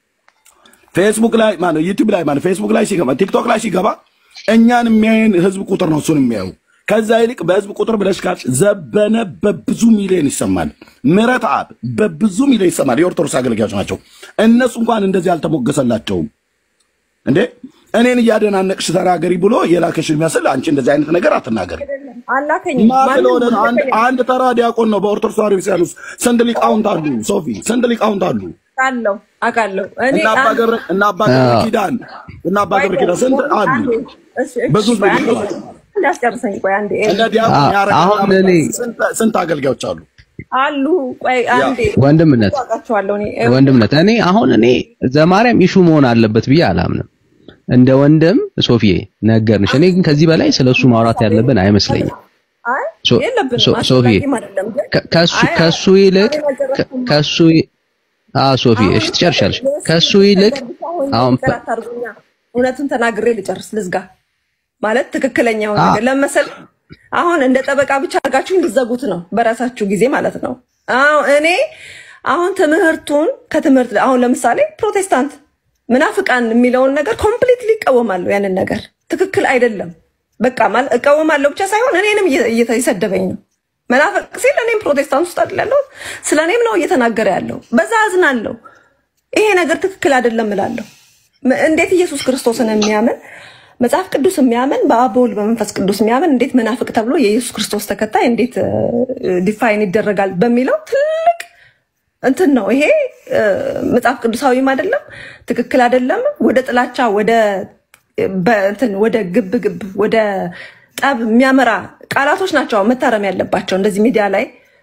ፌስቡክ ላይ ማለት ዩቲዩብ ላይ ማለት ፌስቡክ ላይ ሲገባ ቲክቶክ ላይ ሲገባ እኛን የሚያየን ህዝብ ቁጥር ነው እሱን የሚያዩ ከዛ ይልቅ በህዝብ ቁጥር ብለሽ ካልሽ ዘበነ በብዙ ሚሊዮን ይሰማል ምሕረት አብ በብዙ ሚሊዮን ይሰማል የኦርቶዶክስ አገልጋዮች ናቸው እነሱ እንኳን እንደዚህ አልተሞገሰላቸውም እንዴ እኔን ያደናነቅሽ ተናገሪ ብሎ የላከሽ የሚያስል አንቺ እንደዚህ አይነት ነገር አትናገሪ አላከኝ ማለሆነ አንድ አንድ ተራ ዲያቆን ነው በኦርቶዶክስ አርቢሳያን ውስጥ ስንት ሊቃውንት አሉ ሶፊ ስንት ሊቃውንት አሉ አለው አቃለው እኔ እና አባ ገብረ እና አባ ገብረ ኪዳን እና አባ ገብረ ኪዳን ስንት አሉ ብዙ ብዙ እንዳስጨርሰኝ ቆይ አንዴ እንደ ዲያቆን ያረጋው አሁን እኔ ስንት አገልጋዮች አሉ አሉ ቆይ አንዴ ወንድምነት ወንድምነት እኔ አሁን እኔ ዘማርያም ኢሹ መሆን አለበት ብዬ አላምንም እንደ ወንድም ሶፊዬ ነገርንሽ እኔ ግን ከዚህ በላይ ስለሱ ማውራት ያለብን አይመስለኝም አይ የለብንም ሶፊዬ ከሱ ከሱ ይልቅ ከሱ አ ሶፊዬ እሺ ትጨርሻለሽ ከሱ ይልቅ አሁን እውነቱን ተናግሬ ልጨርስ ልዝጋ ማለት ትክክለኛው ነገር ለመሰል አሁን እንደ ጠበቃ ብቻ አርጋችሁ እንድዘጉት ነው በራሳችሁ ጊዜ ማለት ነው አሁን እኔ አሁን ትምህርቱን ከትምህርት አሁን ለምሳሌ ፕሮቴስታንት ምናፍቃን የሚለውን ነገር ኮምፕሊትሊ ይቀወማለሁ ያንን ነገር ትክክል አይደለም በቃ ማለት እቀወማለሁ ብቻ ሳይሆን እኔንም እየተሰደበኝ ነው መናፍቅ ሲል እኔም ፕሮቴስታንት ውስጥ አይደለም ስለኔም ነው እየተናገረ ያለው በዛ አዝናለሁ ይሄ ነገር ትክክል አይደለም እላለሁ እንዴት ኢየሱስ ክርስቶስን የሚያምን መጽሐፍ ቅዱስ የሚያምን በአብ በወልድ በመንፈስ ቅዱስ የሚያምን እንዴት መናፍቅ ተብሎ የኢየሱስ ክርስቶስ ተከታይ እንዴት ዲፋይን ይደረጋል በሚለው ትልቅ እንትን ነው። ይሄ መጽሐፍ ቅዱሳዊም አይደለም፣ ትክክል አይደለም። ወደ ጥላቻ ወደ በእንትን ወደ ግብ ግብ ወደ ጠብ የሚያመራ ቃላቶች ናቸው መታረም ያለባቸው እንደዚህ ሚዲያ ላይ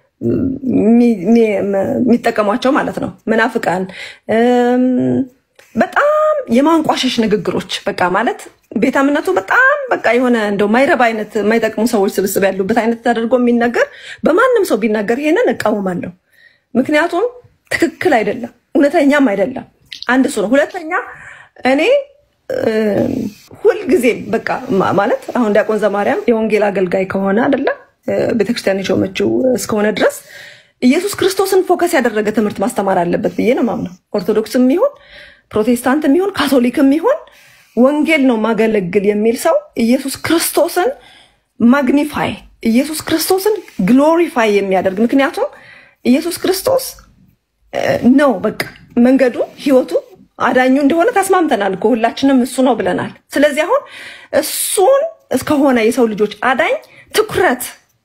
የሚጠቀሟቸው ማለት ነው። መናፍቃን በጣም የማንቋሸሽ ንግግሮች በቃ ማለት ቤተ እምነቱ በጣም በቃ የሆነ እንደው ማይረባ አይነት ማይጠቅሙ ሰዎች ስብስብ ያሉበት አይነት ተደርጎ የሚነገር በማንም ሰው ቢናገር ይሄንን እቃወማለሁ። ምክንያቱም ትክክል አይደለም፣ እውነተኛም አይደለም። አንድ እሱ ነው። ሁለተኛ እኔ ሁል ጊዜ በቃ ማለት አሁን ዲያቆን ዘማርያም የወንጌል አገልጋይ ከሆነ አይደለ ቤተክርስቲያን የሾመችው እስከሆነ ድረስ ኢየሱስ ክርስቶስን ፎከስ ያደረገ ትምህርት ማስተማር አለበት ብዬ ነው ማምነው። ኦርቶዶክስም ይሁን ፕሮቴስታንትም ይሁን ካቶሊክም ይሁን ወንጌል ነው ማገለግል የሚል ሰው ኢየሱስ ክርስቶስን ማግኒፋይ ኢየሱስ ክርስቶስን ግሎሪፋይ የሚያደርግ ምክንያቱም ኢየሱስ ክርስቶስ ነው በቃ መንገዱ ህይወቱ አዳኙ እንደሆነ ተስማምተናል እኮ ሁላችንም እሱ ነው ብለናል። ስለዚህ አሁን እሱን እስከሆነ የሰው ልጆች አዳኝ ትኩረት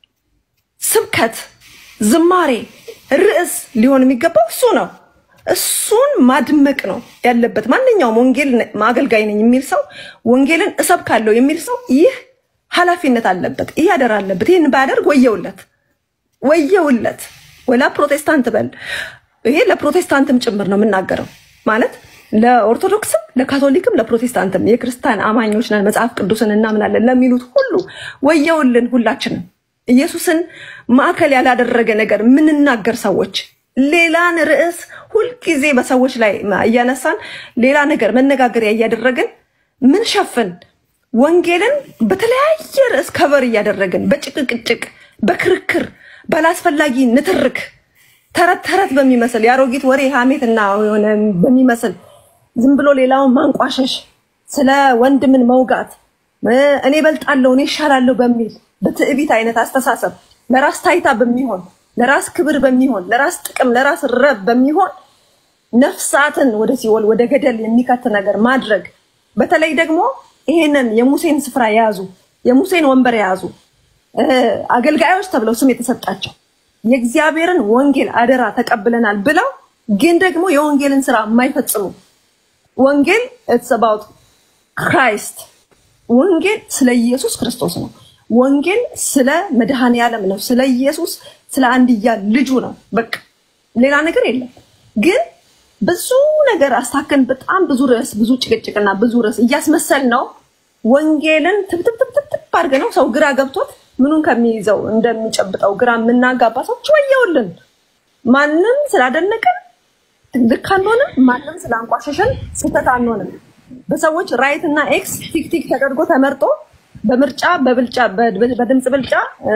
ስብከት ዝማሬ ርዕስ ሊሆን የሚገባው እሱ ነው። እሱን ማድመቅ ነው ያለበት። ማንኛውም ወንጌል ማገልጋይ ነኝ የሚል ሰው ወንጌልን እሰብካለሁ የሚል ሰው ይህ ኃላፊነት አለበት፣ ይህ ያደር አለበት። ይሄን ባያደርግ ወየውለት ወየውለት ወላ ፕሮቴስታንት በል ይሄ ለፕሮቴስታንትም ጭምር ነው የምናገረው ማለት ለኦርቶዶክስም ለካቶሊክም ለፕሮቴስታንትም የክርስቲያን አማኞች ነን መጽሐፍ ቅዱስን እናምናለን ለሚሉት ሁሉ ወየውልን። ሁላችንም ኢየሱስን ማዕከል ያላደረገ ነገር ምንናገር ሰዎች ሌላን ርዕስ ሁሉ ጊዜ በሰዎች ላይ ያያነሳን ሌላ ነገር መነጋገሪያ ያያደረግን ምን ሸፍን ወንጌልን በተለያየ ርዕስ ከበር ያያደረግን በጭቅጭቅ በክርክር ባላስፈላጊ ንትርክ ተረት ተረት በሚመስል ያሮጊት ወሬ ሐሜትና የሆነ በሚመስል ዝም ብሎ ሌላውን ማንቋሸሽ ስለ ወንድምን መውጋት እኔ በልጣለሁ እኔ ይሻላለሁ በሚል በትዕቢት አይነት አስተሳሰብ ለራስ ታይታ በሚሆን ለራስ ክብር በሚሆን ለራስ ጥቅም ለራስ ረብ በሚሆን ነፍሳትን ወደ ሲኦል ወደ ገደል የሚከት ነገር ማድረግ በተለይ ደግሞ ይሄንን የሙሴን ስፍራ ያዙ የሙሴን ወንበር ያዙ አገልጋዮች ተብለው ስም የተሰጣቸው የእግዚአብሔርን ወንጌል አደራ ተቀብለናል ብለው ግን ደግሞ የወንጌልን ስራ የማይፈጽሙ ወንጌል it's about Christ ወንጌል ስለ ኢየሱስ ክርስቶስ ነው። ወንጌል ስለ መድኃኔ ዓለም ነው። ስለ ኢየሱስ ስለ አንድያ ልጁ ነው። በቃ ሌላ ነገር የለም። ግን ብዙ ነገር አስተካከን በጣም ብዙ ርዕስ ብዙ ጭቅጭቅና ብዙ ርዕስ እያስመሰል ነው ወንጌልን ትብትብትብትብ አድርገነው ሰው ግራ ገብቶት ምኑን ከሚይዘው እንደሚጨብጠው ግራ ምናጋባ ሰዎች ወየውልን። ማንንም ስላደነቀን ልክ አንሆንም፣ ማንንም ስላንቋሸሸን ስህተት አንሆንም። በሰዎች ራይት እና ኤክስ ቲክቲክ ተደርጎ ተመርጦ በምርጫ በብልጫ በድምጽ ብልጫ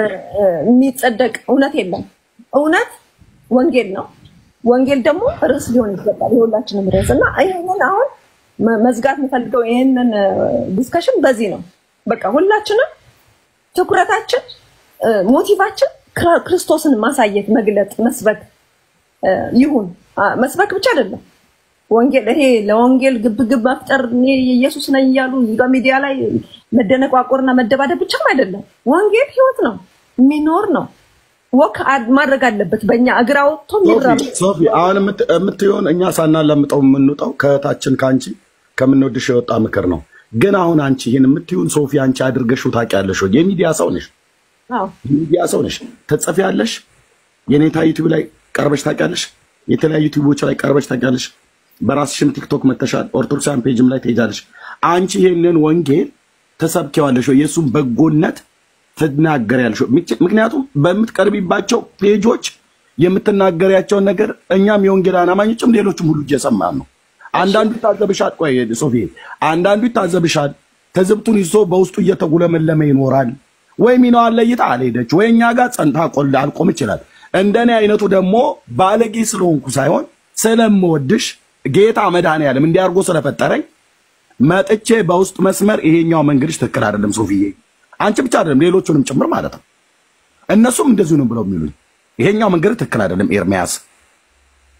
የሚጸደቅ እውነት የለም። እውነት ወንጌል ነው። ወንጌል ደግሞ ርዕስ ሊሆን ይገባል የሁላችንም ርዕስ እና ይሄንን አሁን መዝጋት የምፈልገው ይሄንን ዲስከሽን በዚህ ነው። በቃ ሁላችንም ትኩረታችን ሞቲቫችን ክርስቶስን ማሳየት መግለጥ መስበክ ይሁን። መስበክ ብቻ አይደለም ወንጌል ይሄ ለወንጌል ግብግብ መፍጠር ኢየሱስ ነኝ ይያሉ በሚዲያ ላይ መደነቋቆርና መደባደብ ብቻ አይደለም። ወንጌል ህይወት ነው የሚኖር ነው። ወክ ማድረግ አለበት በእኛ እግራው ቶሚራ ሶፊ አሁን የምትሆን እኛ ሳናላምጠው የምንወጣው ከታችን ካንቺ ከምንወድሽ የወጣ ምክር ነው። ግን አሁን አንቺ ይሄን የምትሆን ሶፊ አንቺ አድርገሽው ታውቂያለሽ ወይ? የሚዲያ ሰው ነሽ። አዎ የሚዲያ ሰው ነሽ። ተጽፊያለሽ። የኔታ ዩቲዩብ ላይ ቀርበሽ ታውቂያለሽ። የተለያዩ ዩቲዩቦች ላይ ቀርበሽ ታውቂያለሽ። በራስሽም ቲክቶክ መተሻል ኦርቶዶክሳን ፔጅም ላይ ትሄጃለሽ። አንቺ ይሄንን ወንጌል ተሰብከዋለሽ ወይ? የሱን በጎነት ትናገሪያለሽ? ምክንያቱም በምትቀርቢባቸው ፔጆች የምትናገሪያቸው ነገር እኛም የወንጌል አማኞችም ሌሎችም ሁሉ እየሰማን ነው። አንዳንዱ ታዘብሻል። ቆይ ሶፊ አንዳንዱ ታዘብሻል። ተዝብቱን ይዞ በውስጡ እየተጉለመለመ ይኖራል። ወይ ሚናው ለይታ አልሄደች ወይ እኛ ጋር ጸንታ ቆል አልቆም ይችላል። እንደኔ አይነቱ ደግሞ ባለጌ ስለሆንኩ ሳይሆን ስለምወድሽ ጌታ መድኃኔዓለም እንዲያርጎ ስለፈጠረኝ መጥቼ በውስጥ መስመር ይሄኛው መንገድሽ ትክክል አይደለም ሶፊዬ፣ አንቺ ብቻ አይደለም ሌሎቹንም ጭምር ማለት ነው። እነሱም እንደዚሁ ነው ብለው የሚሉኝ ይሄኛው መንገድ ትክክል አይደለም ኤርሚያስ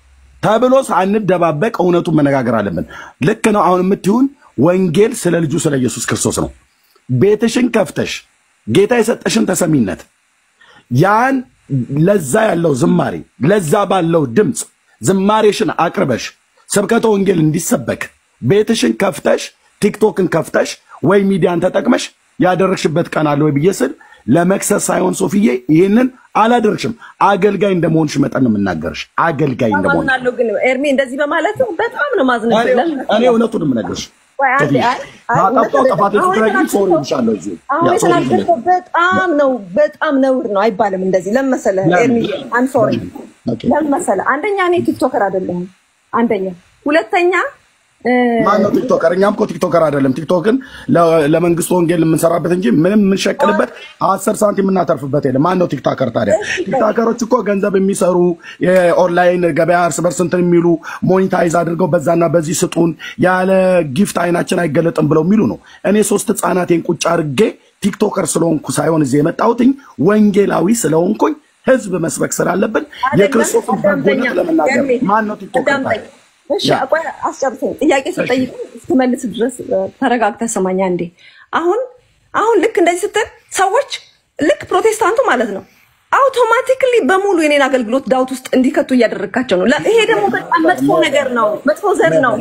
ተብሎ ሳንደባበቅ እውነቱን መነጋገር አለብን። ልክ ነው። አሁን የምትዩን ወንጌል ስለ ልጁ ስለ ኢየሱስ ክርስቶስ ነው። ቤትሽን ከፍተሽ ጌታ የሰጠሽን ተሰሚነት ያን ለዛ ያለው ዝማሬ ለዛ ባለው ድምጽ ዝማሬሽን አቅርበሽ ስብከተ ወንጌል እንዲሰበክ ቤትሽን ከፍተሽ ቲክቶክን ከፍተሽ ወይ ሚዲያን ተጠቅመሽ ያደረግሽበት ቀን አለ ወይ ብየስል ለመክሰስ ሳይሆን ሶፊዬ ይሄንን አላደረግሽም። አገልጋይ እንደመሆንሽ መጠን ነው የምናገርሽ። አገልጋይ እንደመሆን ማዝናለሁ ግን ኤርሚ እንደዚህ በማለት በጣም ነው ማዝናለሁ። እኔ እውነቱን ነው የምነግርሽ። በጣም ነው በጣም ነውር ነው አይባልም እንደዚህ። ለምን ኤርሚ አም ሶሪ ለምን አንደኛ እኔ ቲክቶከር አይደለሁም። አንደኛ ሁለተኛ ማን ነው ቲክቶከር? እኛም እኮ ቲክቶከር አይደለም። ቲክቶክን ለመንግስት ወንጌል የምንሰራበት እንጂ ምንም የምንሸቅልበት አስር ሳንቲም የምናተርፍበት የለም። ማን ነው ቲክቶከር ታዲያ? ቲክቶከሮች እኮ ገንዘብ የሚሰሩ የኦንላይን ገበያ እርስ በርስ እንትን የሚሉ ሞኔታይዝ አድርገው በዛና በዚህ ስጡን ያለ ጊፍት አይናችን አይገለጥም ብለው የሚሉ ነው። እኔ ሶስት ህፃናቴን ቁጭ አድርጌ ቲክቶከር ስለሆንኩ ሳይሆን እዚህ የመጣሁትኝ ወንጌላዊ ስለሆንኩኝ ህዝብ መስበክ ስላለብን የክርስቶስን በጎነት ለመናገር ማን ነው ቲክቶከር ታዲያ? እሺ አቋ አስጨርሰኝ። ጥያቄ ስጠይቅ እስከመልስ ድረስ ተረጋግተህ ሰማኛ እንዴ። አሁን አሁን ልክ እንደዚህ ስትል ሰዎች ልክ ፕሮቴስታንቱ ማለት ነው አውቶማቲካሊ በሙሉ የኔን አገልግሎት ዳውት ውስጥ እንዲከቱ እያደረጋቸው ነው። ይሄ ደግሞ በጣም መጥፎ ነገር ነው፣ መጥፎ ዘር ነው።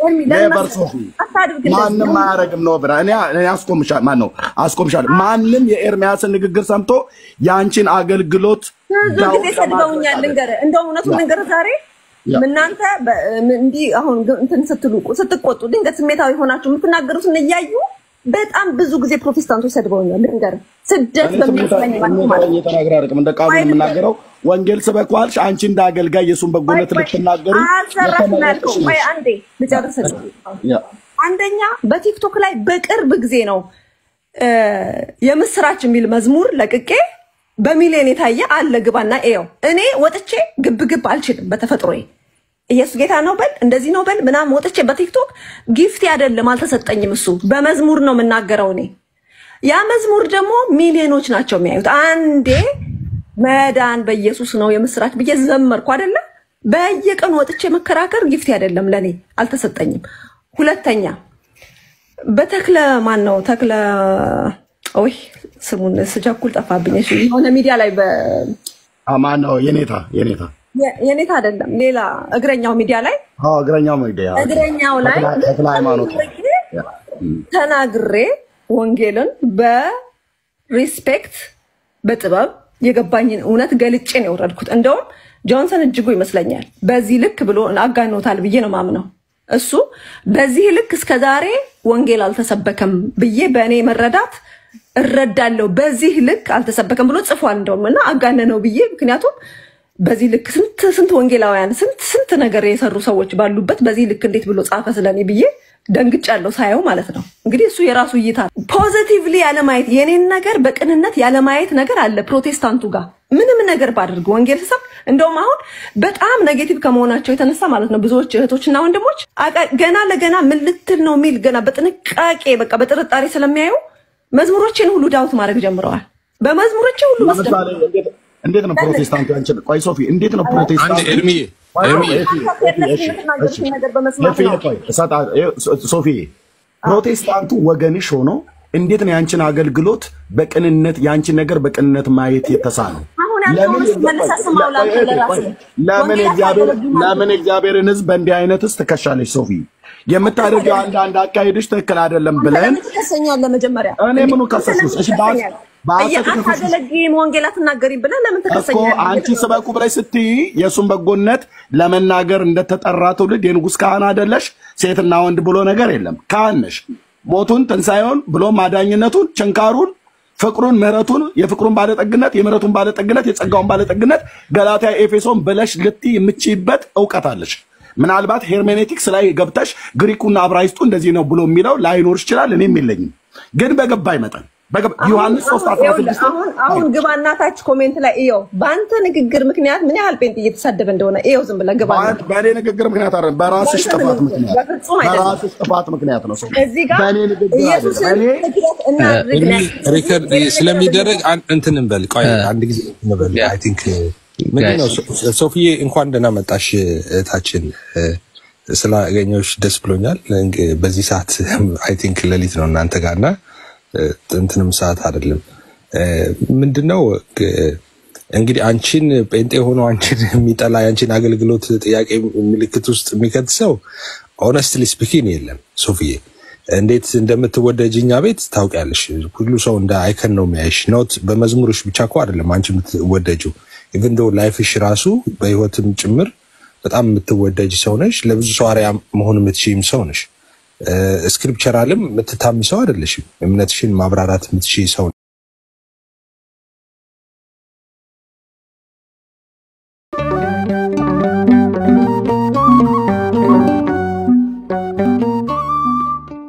ማንም አያረግም ነው ብራ እኔ እኔ አስቆምሻለሁ። ማን ነው አስቆምሻለሁ? ማንም የኤርሚያስን ንግግር ሰምቶ ያንቺን አገልግሎት ዳውት ሰድበውኛል። ልንገርህ እንደው እውነቱን ልንገርህ ዛሬ እናንተ እንዲ አሁን እንትን ስትሉ ስትቆጡ ድንገት ስሜታዊ ሆናችሁ የምትናገሩትን እያዩ በጣም ብዙ ጊዜ ፕሮቴስታንቶች ሰድበውኛል። ልንገርህ ስደት በሚመስለኝ ማለት ነው እየተናገረ አይደለም እንደ ቃሉ የምናገረው ወንጌል ስበኳልሽ አንቺ እንደ አገልጋይ የሱን በጎነት ልትናገሩ አሰራፍናልኩ ወይ አንዴ ልጨርስ። አንደኛ በቲክቶክ ላይ በቅርብ ጊዜ ነው የምስራች የሚል መዝሙር ለቅቄ በሚሊዮን የታየ አለ ግባና ኤው እኔ ወጥቼ ግብግብ አልችልም በተፈጥሮዬ። ኢየሱስ ጌታ ነው በል እንደዚህ ነው በል ምናም ወጥቼ በቲክቶክ ጊፍት አይደለም አልተሰጠኝም። እሱ በመዝሙር ነው የምናገረው እኔ። ያ መዝሙር ደግሞ ሚሊዮኖች ናቸው የሚያዩት። አንዴ መዳን በኢየሱስ ነው የምስራች ብዬ ዘመርኩ አይደለ? በየቀኑ ወጥቼ መከራከር ጊፍት አይደለም ለኔ አልተሰጠኝም። ሁለተኛ በተክለ ማን ነው ተክለ ኦይ ስሙን ስጃኩል ጠፋብኝ። እሺ የሆነ ሚዲያ ላይ በ አማን ነው የኔታ የኔታ የኔታ አይደለም ሌላ እግረኛው ሚዲያ ላይ አዎ እግረኛው ሚዲያ እግረኛው ላይ ተክለ ሃይማኖት ተናግሬ ወንጌልን በሪስፔክት በጥበብ የገባኝን እውነት ገልጬ ነው የወረድኩት። እንደውም ጆንሰን እጅጉ ይመስለኛል በዚህ ልክ ብሎ አጋኖታል ብዬ ነው ማምነው። እሱ በዚህ ልክ እስከዛሬ ወንጌል አልተሰበከም ብዬ በእኔ መረዳት እረዳለሁ። በዚህ ልክ አልተሰበከም ብሎ ጽፏል እንደውምና አጋነነው ብዬ ምክንያቱም በዚህ ልክ ስንት ስንት ወንጌላውያን ስንት ስንት ነገር የሰሩ ሰዎች ባሉበት በዚህ ልክ እንዴት ብሎ ጻፈ ስለኔ ብዬ ደንግጫለሁ ሳየው ማለት ነው። እንግዲህ እሱ የራሱ እይታ ፖዚቲቭሊ ያለ ማየት የኔን ነገር በቅንነት ያለ ማየት ነገር አለ ፕሮቴስታንቱ ጋር ምንም ነገር ባደርግ ወንጌል ሲሰብክ እንደውም አሁን በጣም ኔጌቲቭ ከመሆናቸው የተነሳ ማለት ነው ብዙዎች እህቶችና ወንድሞች ገና ለገና ምን ልትል ነው ሚል ገና በጥንቃቄ በቃ በጥርጣሬ ስለሚያዩ መዝሙሮችን ሁሉ ዳውት ማድረግ ጀምረዋል። በመዝሙሮች ሁሉ መስደብ እንዴት ነው ፕሮቴስታንቱ አንቺ ቆይ ሶፊ እንዴት ነው ፕሮቴስታንቱ አንዴ ኤርሚ ኤርሚ ሶፊ ፕሮቴስታንቱ ወገንሽ ሆኖ እንዴት ነው ያንቺን አገልግሎት በቅንነት ያንቺን ነገር በቅንነት ማየት የተሳነው? ለምን ለምን እግዚአብሔር ለምን እግዚአብሔርን ህዝብ በእንዲህ አይነትስ ትከሻለሽ ሶፊ? የምታደርገው አንድ አንድ አካሄድሽ ትክክል አይደለም ብለን ተከሰኛል። ለመጀመሪያ እኔ ምኑ ከሰስኩሽ? እሺ ባስ ባሰተ አታገለግይም ወንጌል አትናገሪም ብለህ ለምን ተከሰኛል? እኮ አንቺ ስበኩ ብለሽ ስትይ የሱን በጎነት ለመናገር እንደተጠራ ትውልድ የንጉስ ካህን አይደለሽ? ሴትና ወንድ ብሎ ነገር የለም። ካህን ነሽ። ሞቱን ትንሳኤውን ብሎ ማዳኝነቱን ቸንካሩን ፍቅሩን ምህረቱን የፍቅሩን ባለጠግነት የምህረቱን ባለጠግነት የጸጋውን ባለጠግነት ገላትያ ኤፌሶን ብለሽ ልትይ የምትችይበት ዕውቀት አለሽ። ምናልባት ሄርሜኔቲክስ ላይ ገብተሽ ግሪኩና አብራይስጡ እንደዚህ ነው ብሎ የሚለው ላይኖርሽ ይችላል። እኔም የለኝም ግን በገባይ መጠን ዮሐንስ ሶስት አስራ ስድስት አሁን አሁን ግባ እናታች ኮሜንት ላይ እዮ ባንተ ንግግር ምክንያት ምን ያህል ጴንጤ እየተሳደበ እንደሆነ እዮ ዝም ብለህ ግባ። ባንተ ንግግር ምክንያት አይደለም በራስሽ ጥፋት ምክንያት በራስሽ ጥፋት ምክንያት ነው። እዚህ ጋር ባኔ ንግግር አይደለም። እኔ ሪከርድ ስለሚደረግ እንትን እንበል ቆይ አንድ ጊዜ እንበል አይ ቲንክ ምንድነው ሶፊዬ እንኳን ደህና መጣሽ እታችን ስላገኘሁሽ ደስ ብሎኛል በዚህ ሰዓት አይ ቲንክ ሌሊት ነው እናንተ ጋርና እንትንም ሰዓት አይደለም ምንድነው እንግዲህ አንቺን ጴንጤ ሆኖ አንቺን የሚጠላ አንቺን አገልግሎት ጥያቄ ምልክት ውስጥ የሚከትሰው honestly speaking የለም ሶፊዬ እንዴት እንደምትወደጅኛ ቤት ታውቂያለሽ ሁሉ ሰው እንደ አይከን ነው የሚያይሽ ኖት በመዝሙርሽ ብቻ እኮ አይደለም አንቺ የምትወደጂው even though ላይፍሽ ራሱ በህይወትም ጭምር በጣም የምትወደጂ ሰው ነሽ ለብዙ ሰው አሪያ መሆን የምትችይም ሰው ነሽ ስክሪፕቸራልም የምትታሚ ሰው አይደለሽም እምነትሽን ማብራራት የምትችይ ሰው